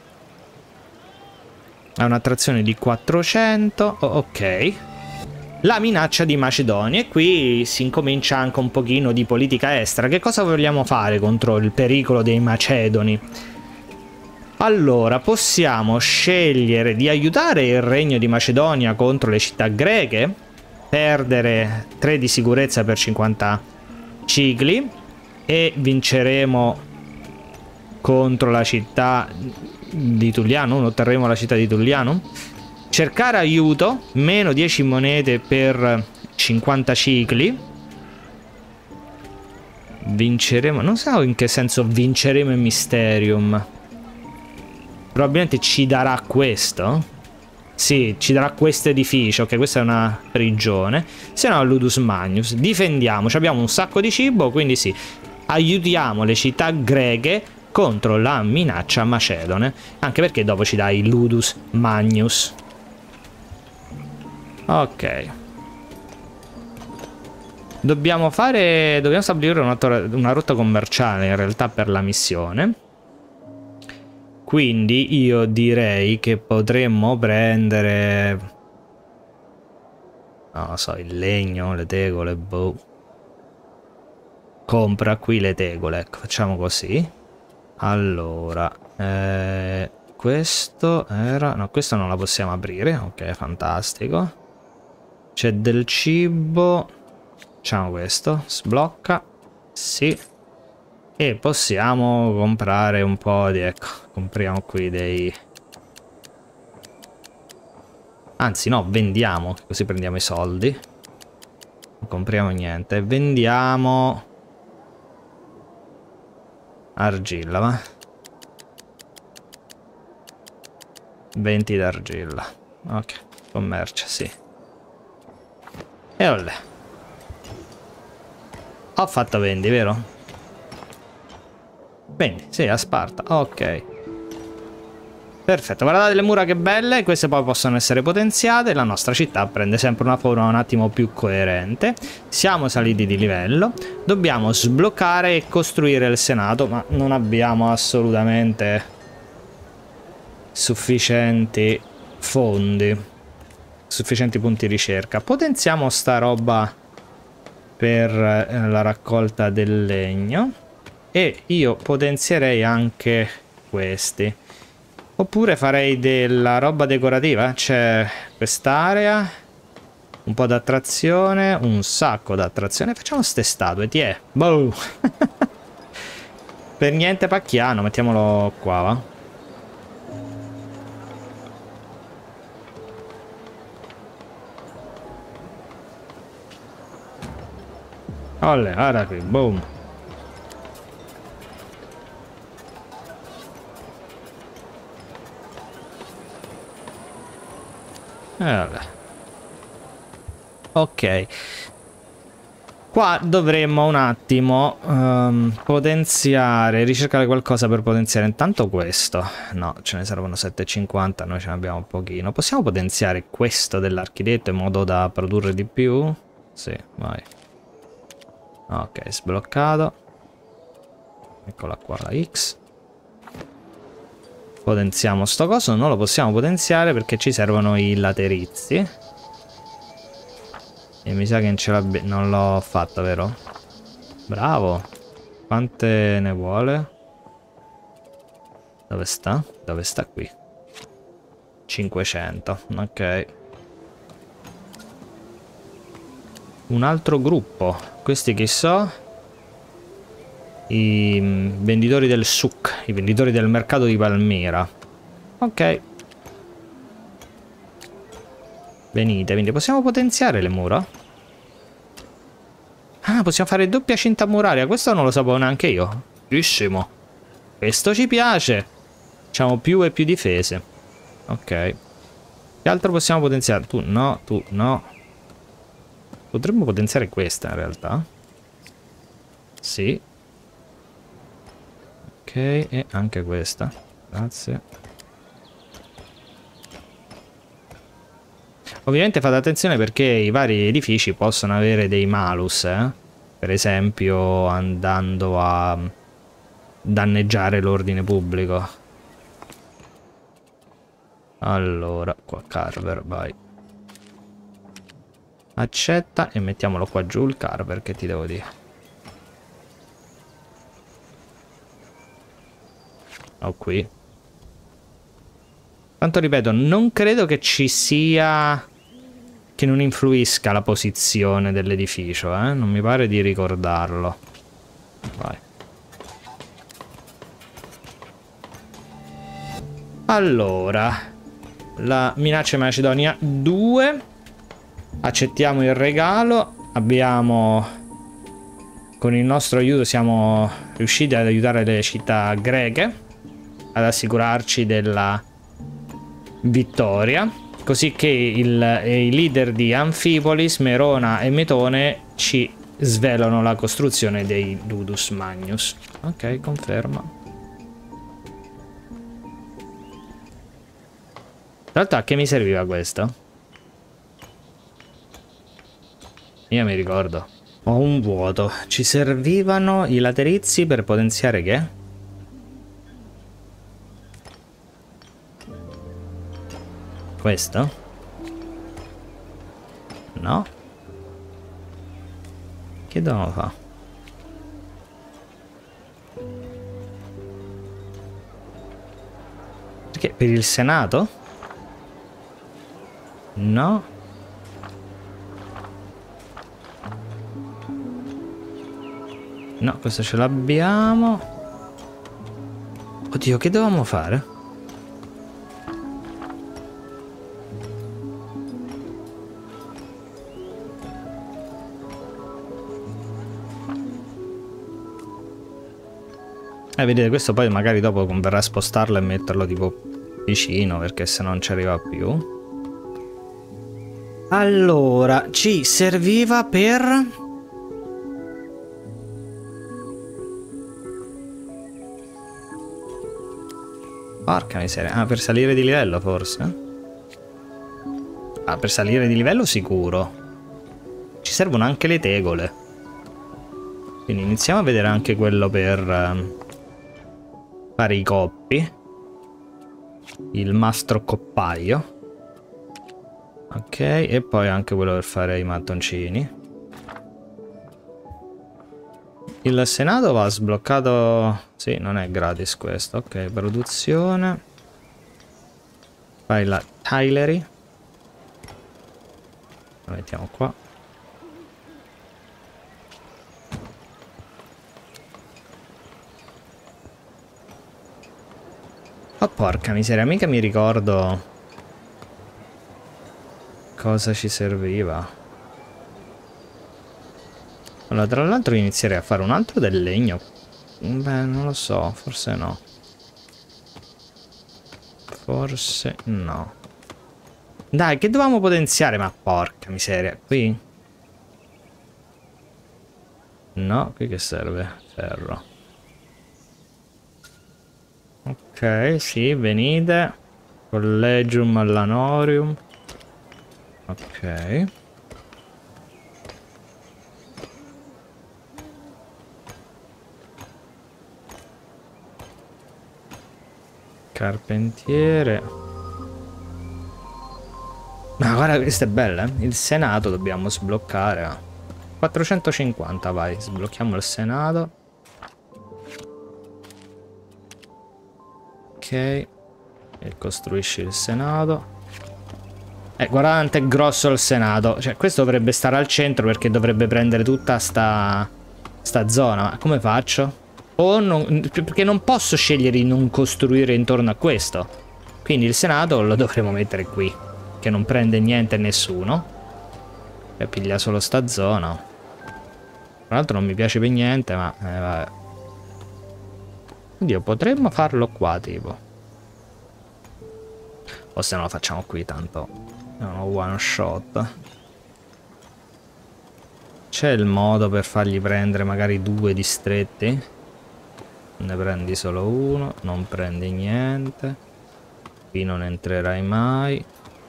Ha un'attrazione di 400. Ok. La minaccia di Macedonia e qui si incomincia anche un pochino di politica estera. Che cosa vogliamo fare contro il pericolo dei Macedoni? Allora, possiamo scegliere di aiutare il regno di Macedonia contro le città greche, perdere 3 di sicurezza per 50 cicli e vinceremo contro la città di Tullianum, otterremo la città di Tullianum. Cercare aiuto, meno 10 monete per 50 cicli. Vinceremo, non so in che senso vinceremo il Mysterium. Probabilmente ci darà questo. Sì, ci darà questo edificio, ok, questa è una prigione. Se no Ludus Magnus, difendiamoci, abbiamo un sacco di cibo, quindi sì, aiutiamo le città greche contro la minaccia macedone. Anche perché dopo ci dai Ludus Magnus. Ok. Dobbiamo stabilire una rotta commerciale in realtà per la missione. Quindi io direi che potremmo prendere, non lo so, il legno, le tegole, boh. Compra qui le tegole, ecco, facciamo così. Allora, questo era, no, questo non la possiamo aprire, ok, fantastico. C'è del cibo, facciamo questo, sblocca, sì. E possiamo comprare un po' di, ecco, compriamo qui dei... Anzi no, vendiamo, così prendiamo i soldi. Non compriamo niente, vendiamo... Argilla, va? 20 d'argilla. Ok, commercia, sì. E olè. Ho fatto 20, vero? 20, sì, a Sparta, ok. Perfetto, guardate le mura che belle, queste poi possono essere potenziate, la nostra città prende sempre una forma un attimo più coerente. Siamo saliti di livello, dobbiamo sbloccare e costruire il Senato, ma non abbiamo assolutamente sufficienti fondi, sufficienti punti ricerca. Potenziamo sta roba per la raccolta del legno e io potenzierei anche questi. Oppure farei della roba decorativa. C'è quest'area, un po' d'attrazione, un sacco d'attrazione. Facciamo ste statue, ti è. Boh. Per niente pacchiano, mettiamolo qua, va. Olle, guarda qui, boom. Vabbè. Ok. Qua dovremmo un attimo potenziare, ricercare qualcosa per potenziare intanto questo. No, ce ne servono 750, noi ce ne abbiamo un pochino. Possiamo potenziare questo dell'architetto in modo da produrre di più? Sì, vai. Ok, sbloccato. Eccola qua la X. Potenziamo sto coso, non lo possiamo potenziare perché ci servono i laterizi. E mi sa che non l'ho fatto, vero? Bravo. Quante ne vuole? Dove sta? Dove sta qui? 500, ok. Un altro gruppo. Questi chi so? I venditori del souk, i venditori del mercato di Palmira. Ok. Venite, quindi possiamo potenziare le mura? possiamo fare doppia cinta muraria. Questo non lo sapevo neanche io. Bellissimo. Questo ci piace. Facciamo più e più difese. Ok. Che altro possiamo potenziare? Tu no, tu no. Potremmo potenziare questa in realtà. Sì. Ok, e anche questa. Grazie. Ovviamente fate attenzione perché i vari edifici possono avere dei malus, per esempio andando a danneggiare l'ordine pubblico. Allora, qua Carver, vai. Accetta e mettiamolo qua giù il Carver, che ti devo dire. O qui. Tanto ripeto, non credo che ci sia... che non influisca la posizione dell'edificio, non mi pare di ricordarlo. Vai. Allora, la minaccia Macedonia 2. Accettiamo il regalo. Abbiamo, con il nostro aiuto siamo riusciti ad aiutare le città greche ad assicurarci della vittoria. Così che i leader di Amphipolis, Merona e Metone ci svelano la costruzione dei Ludus Magnus. Ok, conferma. Tra l'altro a che mi serviva questo? Io mi ricordo. Ho un vuoto. Ci servivano i laterizi per potenziare che? Questo? No? Che dobbiamo fare? Perché? Per il Senato? No? No, questo ce l'abbiamo. Oddio, che dovevamo fare? Vedete, questo poi magari dopo converrà spostarlo e metterlo tipo vicino, perché se non ci arriva più. Allora, ci serviva per... Porca miseria. Ah, per salire di livello forse? Ah, per salire di livello sicuro. Ci servono anche le tegole. Quindi iniziamo a vedere anche quello per... fare i coppi. Il mastro coppaio. Ok, e poi anche quello per fare i mattoncini. Il Senato va sbloccato. Sì, non è gratis questo. Ok, produzione. Fai la tilery. Lo mettiamo qua. Oh porca miseria, mica mi ricordo cosa ci serviva. Allora, tra l'altro inizierei a fare un altro del legno. Beh, non lo so, forse no. Forse no. Dai, che dovevamo potenziare? Ma porca miseria, qui? No, qui che serve? Ferro. Ok, sì, venite. Collegium Lanorium. Ok. Carpentiere. Ma guarda, questa è bella, eh? Il Senato dobbiamo sbloccare. 450, vai, sblocchiamo il Senato. Ok. E costruisci il Senato. Guarda quanto è grosso il Senato. Cioè, questo dovrebbe stare al centro perché dovrebbe prendere tutta sta zona. Ma come faccio? O non, perché non posso scegliere di non costruire intorno a questo. Quindi il Senato lo dovremo mettere qui, che non prende niente e nessuno. E piglia solo sta zona. Tra l'altro non mi piace per niente, ma vabbè. Oddio, potremmo farlo qua, tipo. O se no lo facciamo qui, tanto è uno one shot. C'è il modo per fargli prendere magari 2 distretti? Ne prendi solo uno, non prendi niente. Qui non entrerai mai.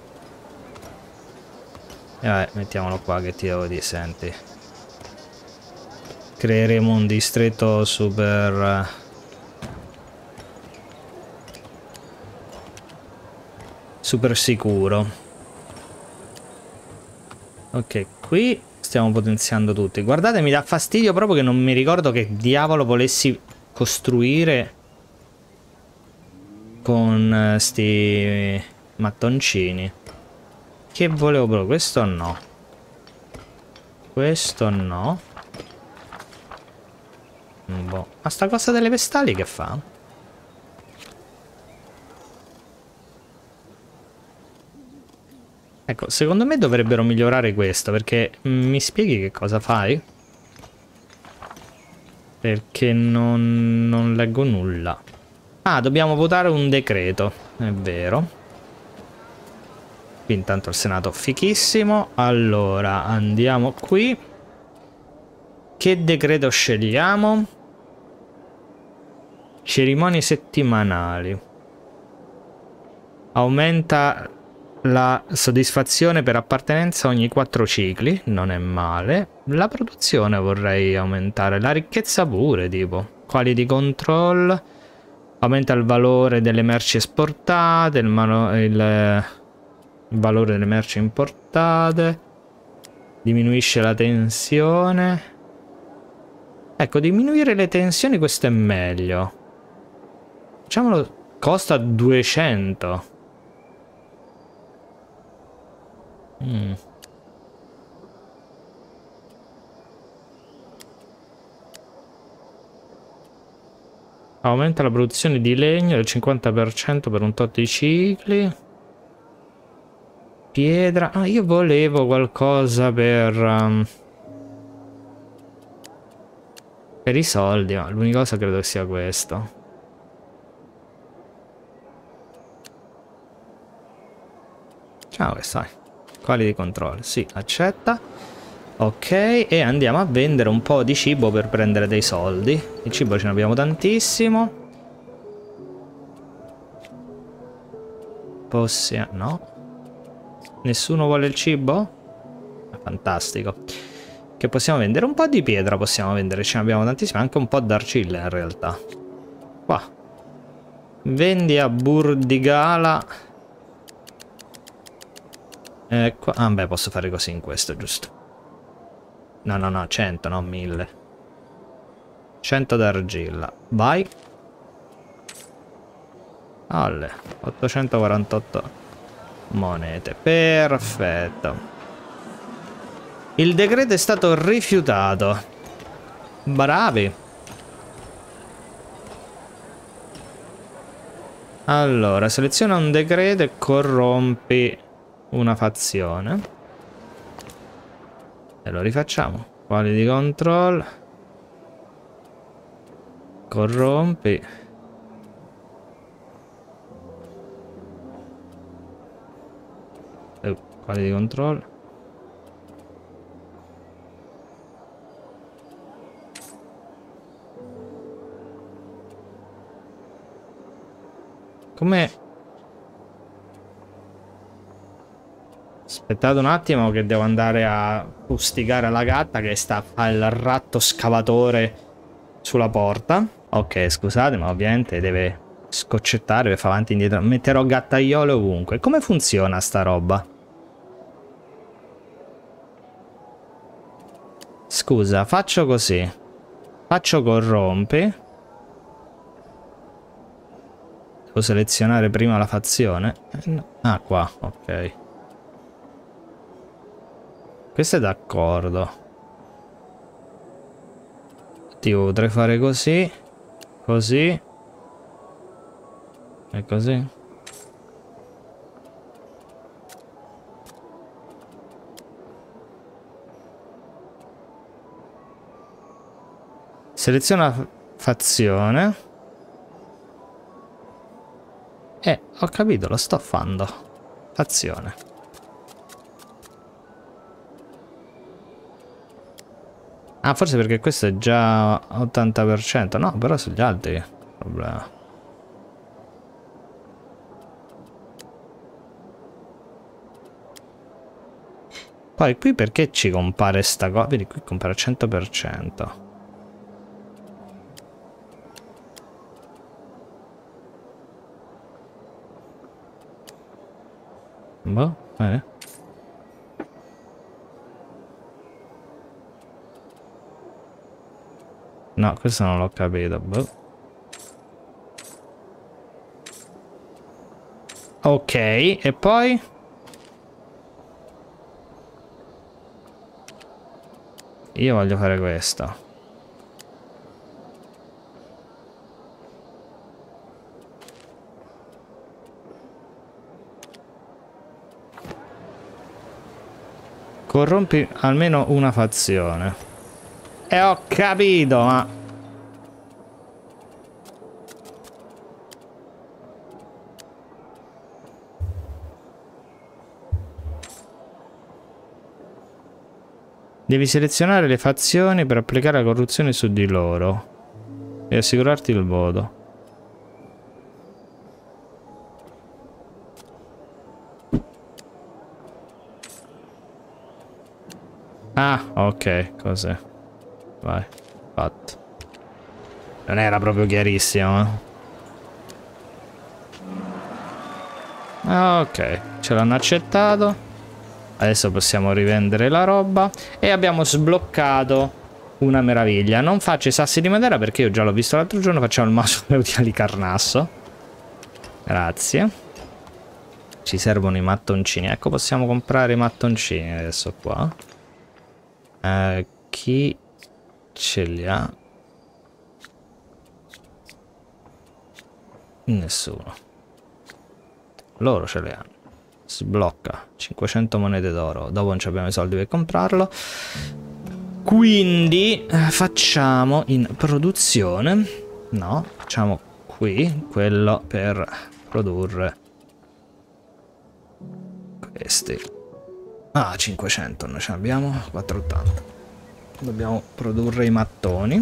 E vabbè, mettiamolo qua che ti devo dire, senti. Creeremo un distretto super... super sicuro. Ok, qui stiamo potenziando tutti. Guardate, mi dà fastidio proprio che non mi ricordo che diavolo volessi costruire con sti mattoncini. Che volevo proprio? Questo no. Questo no. Boh. Ma sta cosa delle vestali che fa? Ecco, secondo me dovrebbero migliorare questo, perché mi spieghi che cosa fai? Perché non leggo nulla. Ah, dobbiamo votare un decreto, è vero. Qui intanto il Senato fichissimo. Allora, andiamo qui. Che decreto scegliamo? Cerimonie settimanali. Aumenta la soddisfazione per appartenenza ogni 4 cicli, non è male. La produzione vorrei aumentare, la ricchezza pure, tipo. Quality control, aumenta il valore delle merci esportate, il valore delle merci importate, diminuisce la tensione. Ecco, diminuire le tensioni questo è meglio. Facciamolo, costa 200. Aumenta la produzione di legno del 50% per un tot di cicli. Pietra. Ah, io volevo qualcosa per i soldi, ma l'unica cosa credo sia questo. Ciao, che sai. Quali di controllo? Sì, accetta. Ok, e andiamo a vendere un po' di cibo per prendere dei soldi. Il cibo ce ne abbiamo tantissimo. Possiamo... no? Nessuno vuole il cibo? Fantastico. Che possiamo vendere? Un po' di pietra possiamo vendere, ce ne abbiamo tantissime. Anche un po' d'argilla in realtà. Qua. Vendi a Burdigala. Qua. Ah beh, posso fare così in questo, giusto? No, 100, no 1000. 100 d'argilla. Vai. Alle 848 monete. Perfetto. Il decreto è stato rifiutato. Bravi. Allora, seleziona un decreto e corrompi una fazione. E lo rifacciamo. Quality control. Corrompi. Quality control. Come? Aspettate un attimo che devo andare a fustigare la gatta che sta a fare il ratto scavatore sulla porta. Ok, scusate, ma ovviamente deve scoccettare per fare avanti e indietro. Metterò gattaiole ovunque. Come funziona sta roba? Scusa, faccio così. Faccio corrompi. Devo selezionare prima la fazione. No. Ah, qua, ok. Questo è d'accordo. Io potrei fare così. Così. E così. Seleziona fazione. Ho capito, lo sto fando. Fazione. Ah, forse perché questo è già 80%. No, però sugli altri problema. Poi qui perché ci compare sta cosa? Vedi, qui compare 100%. Boh, no, questo non l'ho capito. Boh. Ok, e poi? Io voglio fare questo. Corrompi almeno una fazione. E ho capito, ma... Devi selezionare le fazioni per applicare la corruzione su di loro e assicurarti il voto. Ah, ok, cos'è? Vai, fatto. Non era proprio chiarissimo, ok, ce l'hanno accettato. Adesso possiamo rivendere la roba. E abbiamo sbloccato una meraviglia. Non faccio i sassi di Matera perché io già l'ho visto l'altro giorno. Facciamo il mausoleo di Alicarnasso. Grazie. Ci servono i mattoncini. Ecco, possiamo comprare i mattoncini adesso qua. Chi ce li ha? Nessuno. Loro ce li hanno. Sblocca 500 monete d'oro. Dopo non abbiamo i soldi per comprarlo. Quindi facciamo in produzione. No, facciamo qui quello per produrre questi. Ah, 500 noi ce ne abbiamo. 480. Dobbiamo produrre i mattoni.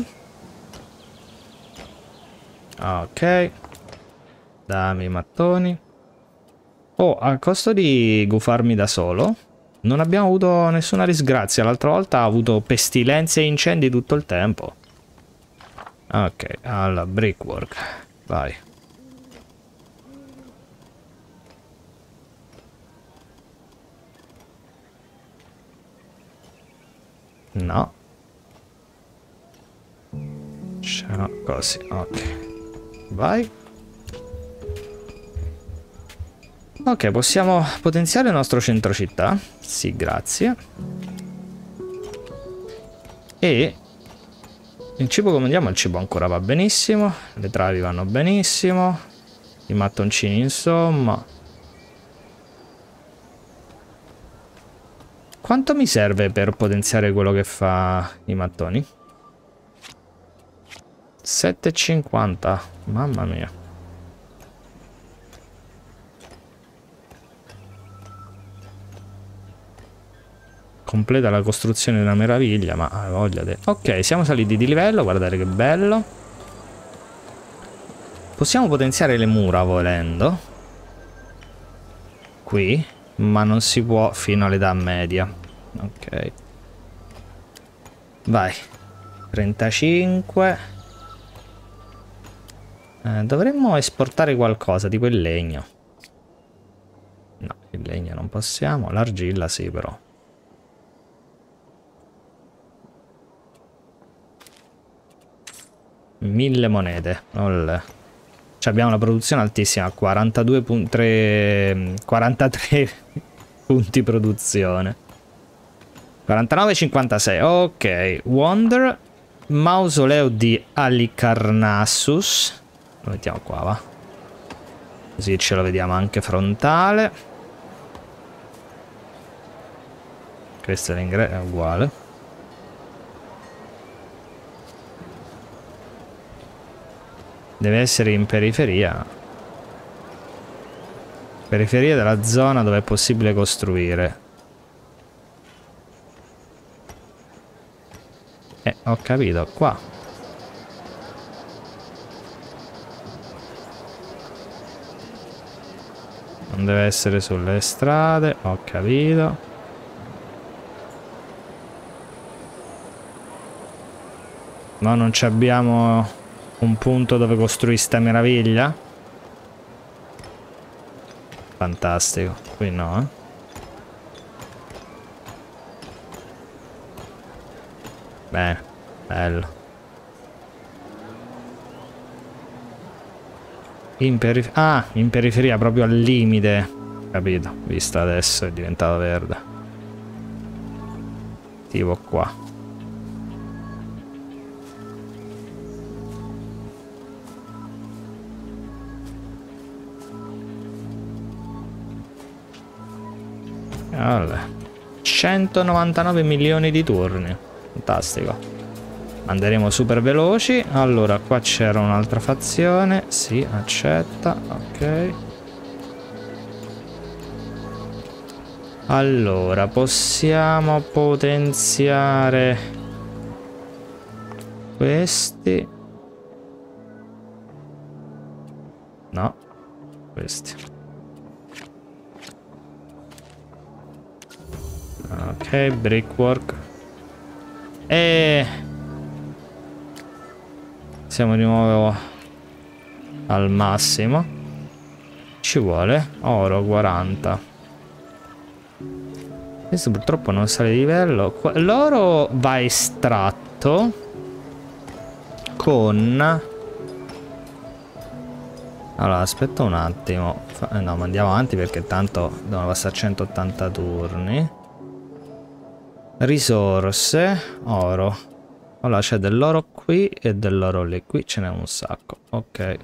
Ok. Dammi i mattoni. Oh, a costo di gufarmi da solo, non abbiamo avuto nessuna disgrazia. L'altra volta ha avuto pestilenze e incendi tutto il tempo. Ok, alla brickwork. Vai. No. Ciao, così, ok. Vai. Ok, possiamo potenziare il nostro centro città. Sì, grazie. E il cibo, come andiamo, il cibo ancora va benissimo. Le travi vanno benissimo. I mattoncini, insomma. Quanto mi serve per potenziare quello che fa i mattoni? 7,50. Mamma mia. Completa la costruzione di una meraviglia, ma voglia di... Ok, siamo saliti di livello, guardate che bello. Possiamo potenziare le mura volendo. Qui, ma non si può fino all'età media. Ok. Vai. 35. Dovremmo esportare qualcosa, tipo il legno. No, il legno non possiamo. L'argilla sì, però. Mille monete. Olè. Cioè abbiamo una produzione altissima. 43 punti produzione. 49,56. Ok. Wonder. Mausoleo di Alicarnassus. Lo mettiamo qua, va. Così ce lo vediamo anche frontale. Questo è l'ingresso, è uguale. Deve essere in periferia. Periferia della zona dove è possibile costruire. Ho capito, qua. Non deve essere sulle strade, ho capito. No, non ci abbiamo un punto dove costruire sta meraviglia? Fantastico, qui no, eh. Bene, bello. In periferia, proprio al limite. Capito, visto adesso è diventato verde. Tipo qua. Allora, 199 milioni di turni. Fantastico. Manderemo super veloci. Allora, qua c'era un'altra fazione. Sì, accetta. Ok. Allora, possiamo potenziare questi. No, questi. Ok, brickwork. E siamo di nuovo al massimo. Ci vuole oro 40. Questo purtroppo non sale di livello. L'oro va estratto con... Allora, aspetta un attimo. No, ma andiamo avanti perché tanto devono passare 180 turni. Risorse, oro. Allora c'è dell'oro qui e dell'oro lì. Qui ce n'è un sacco. Ok.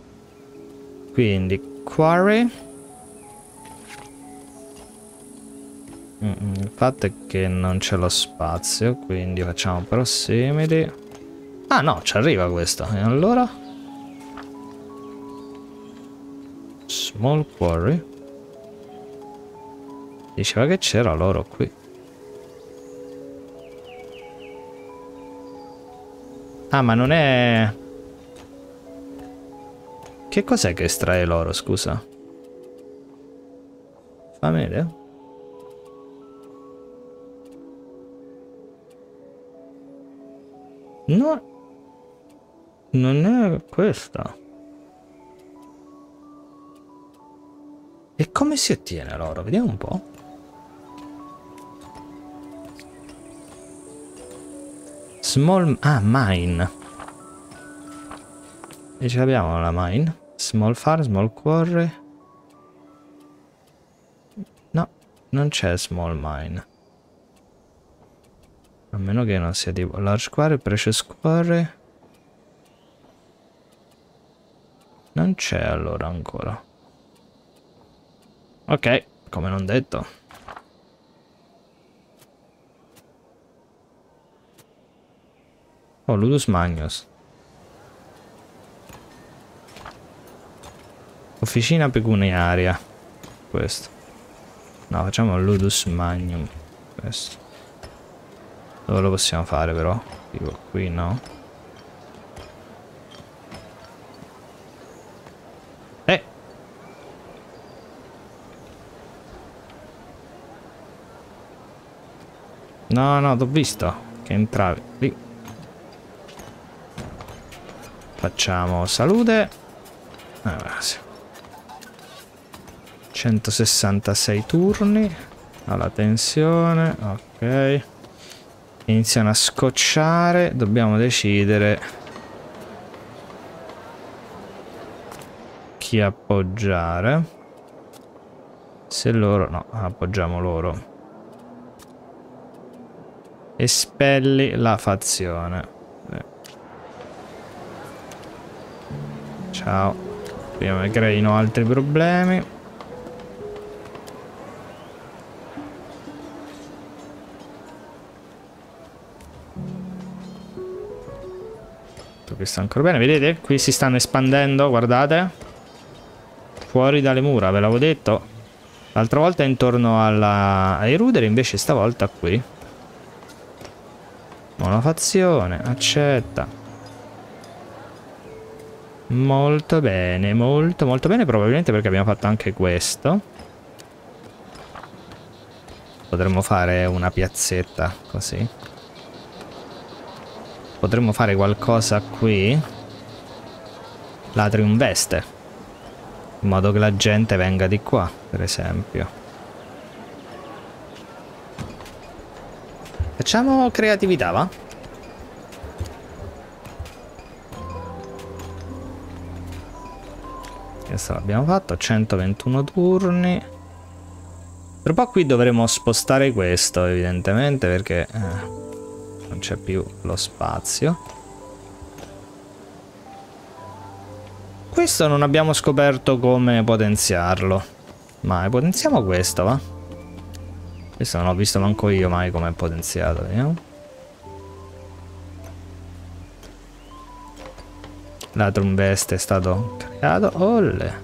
Quindi quarry. Il fatto è che non c'è lo spazio, quindi facciamo prosimili. Ah no, ci arriva questo. E allora? Small quarry. Diceva che c'era l'oro qui. Ah, ma non è... Che cos'è che estrae l'oro, scusa? Fammi vedere. No. Non è questa. E come si ottiene l'oro? Vediamo un po'. Small... Ah, mine. E ce l'abbiamo la mine. Small farm, small quarry. No, non c'è small mine. A meno che non sia tipo large quarry, precious quarry. Non c'è allora ancora. Ok, come non detto. Oh, Ludus Magnus. Officina pecuniaria. Questo. No, facciamo Ludus Magnum. Questo. Dove lo possiamo fare però? Tipo qui no. No, no, t'ho visto che entravi lì. Facciamo salute. Sì. 166 turni. Alla tensione. Ok. Iniziano a scocciare. Dobbiamo decidere chi appoggiare. Se loro... No, appoggiamo loro. Espelli la fazione. Ciao. Prima mi creino altri problemi. qui sta ancora bene. Vedete? Qui si stanno espandendo, guardate. Fuori dalle mura, ve l'avevo detto. L'altra volta intorno ai ruderi, invece stavolta qui. Nuova fazione, accetta. Molto bene, molto molto bene. Probabilmente perché abbiamo fatto anche questo. Potremmo fare una piazzetta così. Potremmo fare qualcosa qui. L'Atrium Veste. In modo che la gente venga di qua, per esempio. Facciamo creatività, va? Questo l'abbiamo fatto, 121 turni. Per un po' qui dovremo spostare questo, evidentemente, perché non c'è più lo spazio. Questo non abbiamo scoperto come potenziarlo. Ma potenziamo questo, va? Questo non ho visto manco io mai come è potenziato, vediamo. L'Atrium Veste è stato creato. Olle.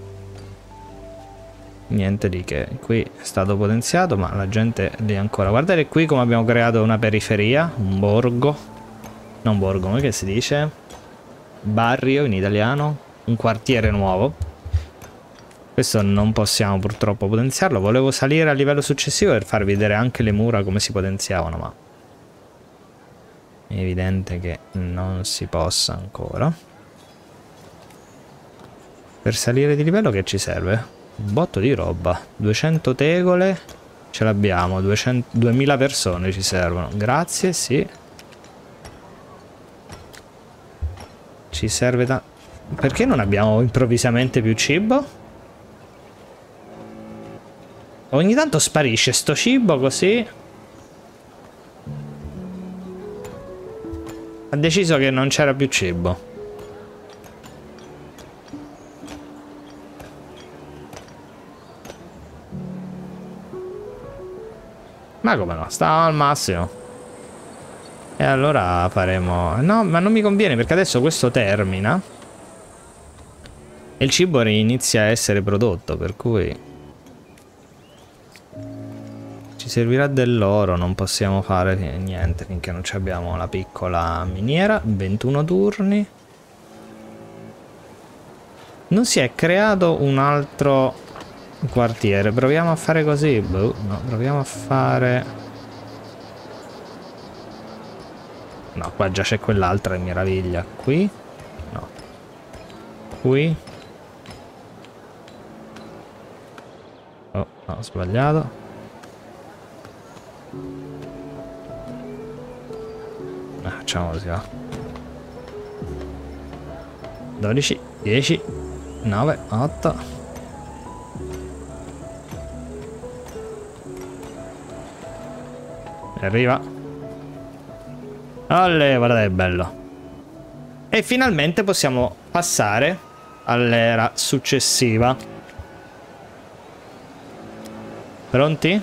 Niente di che. Qui è stato potenziato, ma la gente lì ancora. Guardate qui come abbiamo creato una periferia. Un borgo. Non borgo, come che si dice? Barrio in italiano. Un quartiere nuovo. Questo non possiamo purtroppo potenziarlo. Volevo salire al livello successivo per farvi vedere anche le mura come si potenziavano, ma è evidente che non si possa ancora. Per salire di livello che ci serve? Un botto di roba. 200 tegole. Ce l'abbiamo. 2000 persone ci servono. Grazie, sì. Ci serve da... Perché non abbiamo improvvisamente più cibo? Ogni tanto sparisce sto cibo così. Ha deciso che non c'era più cibo. Ma come no? Stava al massimo. E allora faremo... No, ma non mi conviene perché adesso questo termina. E il cibo inizia a essere prodotto, per cui ci servirà dell'oro, non possiamo fare niente finché non abbiamo la piccola miniera. 21 turni. Non si è creato un altro quartiere. Proviamo a fare così. Boh, no, proviamo a fare... No, qua già c'è quell'altra che meraviglia. Qui? No. Qui? Oh, no, ho sbagliato. Facciamo così, va. 12, 10, 9, 8. Arriva. Olè, guarda che bello. E finalmente possiamo passare all'era successiva. Pronti?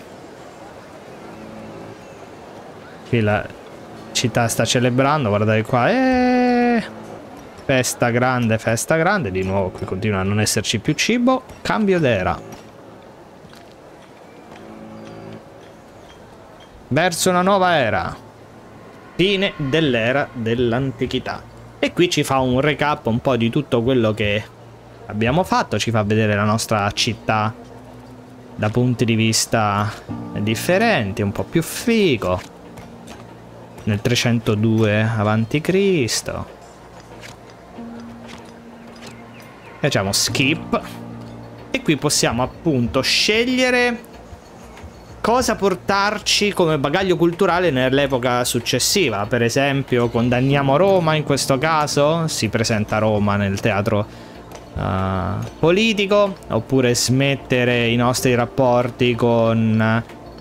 Qui la città sta celebrando, guardate qua. Festa grande, festa grande. Di nuovo qui continua a non esserci più cibo. Cambio d'era. Verso una nuova era. Fine dell'era dell'antichità. E qui ci fa un recap un po' di tutto quello che abbiamo fatto. Ci fa vedere la nostra città da punti di vista differenti, un po' più figo. Nel 302 avanti Cristo. Facciamo skip. E qui possiamo appunto scegliere cosa portarci come bagaglio culturale nell'epoca successiva. Per esempio condanniamo Roma, in questo caso si presenta Roma nel teatro politico, oppure smettere i nostri rapporti con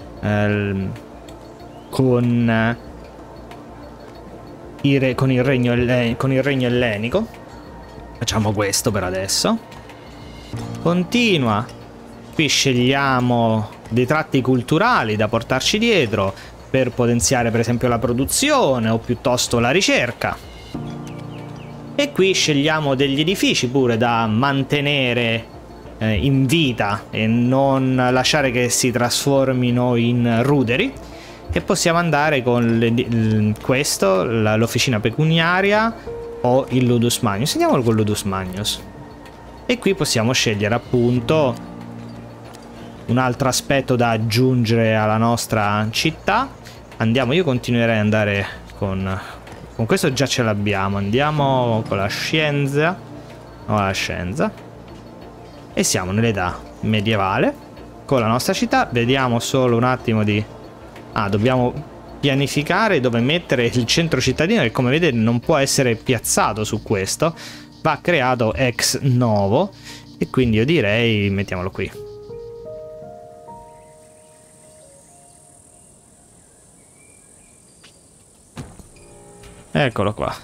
il regno ellenico. Facciamo questo per adesso. Continua. Qui scegliamo dei tratti culturali da portarci dietro per potenziare per esempio la produzione o piuttosto la ricerca. E qui scegliamo degli edifici pure da mantenere in vita e non lasciare che si trasformino in ruderi. E possiamo andare con questo, l'officina pecuniaria o il Ludus Magnus. Andiamo con Ludus Magnus. E qui possiamo scegliere appunto un altro aspetto da aggiungere alla nostra città. Andiamo, io continuerei ad andare con questo, già ce l'abbiamo. Andiamo con la scienza. No, la scienza. E siamo nell'età medievale con la nostra città. Vediamo solo un attimo di... Ah, dobbiamo pianificare dove mettere il centro cittadino, che come vedete non può essere piazzato su questo. Va creato ex novo. E quindi io direi mettiamolo qui. Eccolo qua.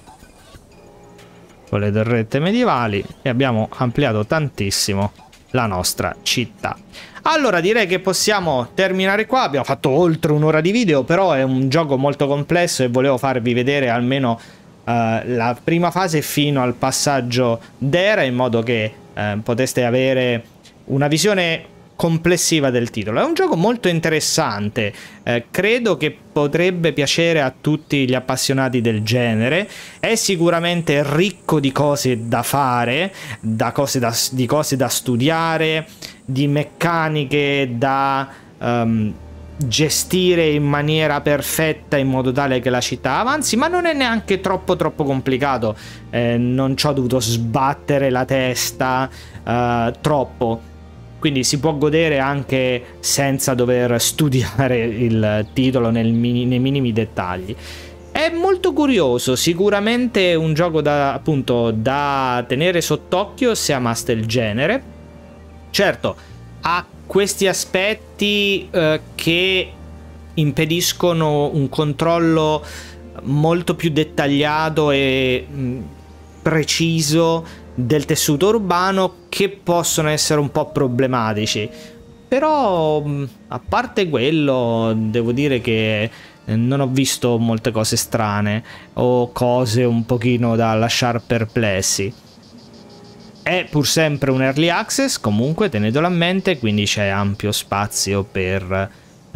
Con le torrette medievali. E abbiamo ampliato tantissimo la nostra città. Allora direi che possiamo terminare qua. Abbiamo fatto oltre un'ora di video, però è un gioco molto complesso e volevo farvi vedere almeno la prima fase fino al passaggio d'era, in modo che poteste avere una visione complessiva del titolo. È un gioco molto interessante, credo che potrebbe piacere a tutti gli appassionati del genere. È sicuramente ricco di cose da fare, di cose da studiare, di meccaniche da gestire in maniera perfetta, in modo tale che la città avanzi, ma non è neanche troppo complicato. Non ci ho dovuto sbattere la testa troppo. Quindi si può godere anche senza dover studiare il titolo nei minimi dettagli. È molto curioso, sicuramente un gioco appunto da tenere sott'occhio se amaste il genere. Certo, ha questi aspetti che impediscono un controllo molto più dettagliato e preciso del tessuto urbano, che possono essere un po' problematici. Però a parte quello devo dire che non ho visto molte cose strane o cose un pochino da lasciar perplessi. È pur sempre un early access, comunque tenetelo a mente, quindi c'è ampio spazio per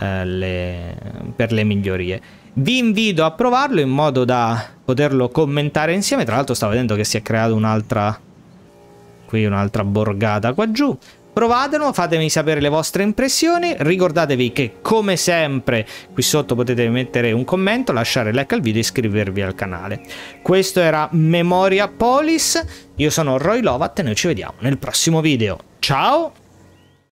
le migliorie. Vi invito a provarlo in modo da poterlo commentare insieme. Tra l'altro stavo vedendo che si è creata un'altra borgata qua giù. Provatelo, fatemi sapere le vostre impressioni. Ricordatevi che come sempre qui sotto potete mettere un commento, lasciare like al video e iscrivervi al canale. Questo era Memoria Polis, io sono Roy Lovat e noi ci vediamo nel prossimo video. Ciao!